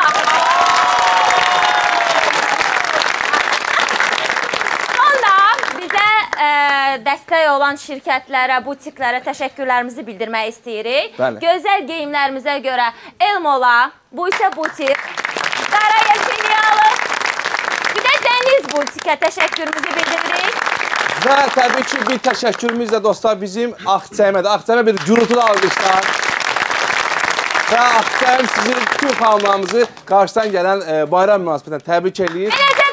Sonra bizə dəstək olan şirkətlərə, butiklərə təşəkkürlərimizi bildirmək istəyirik. Bəli. Gözəl geyimlərimizə görə Elmola, bu isə butik, Qaraya filialı, bir də Dəniz butikə təşəkkürümüzü bildiririk. Və təbii ki, bir təşəkkürümüz də dostlar bizim Axçəymədir. Axçəymə bir gürültülü alqışlar. Və Axçəym sizin tüm xanımlarımızı qarşıdan gələn bayram münasibətindən təbrik edir. Eləcə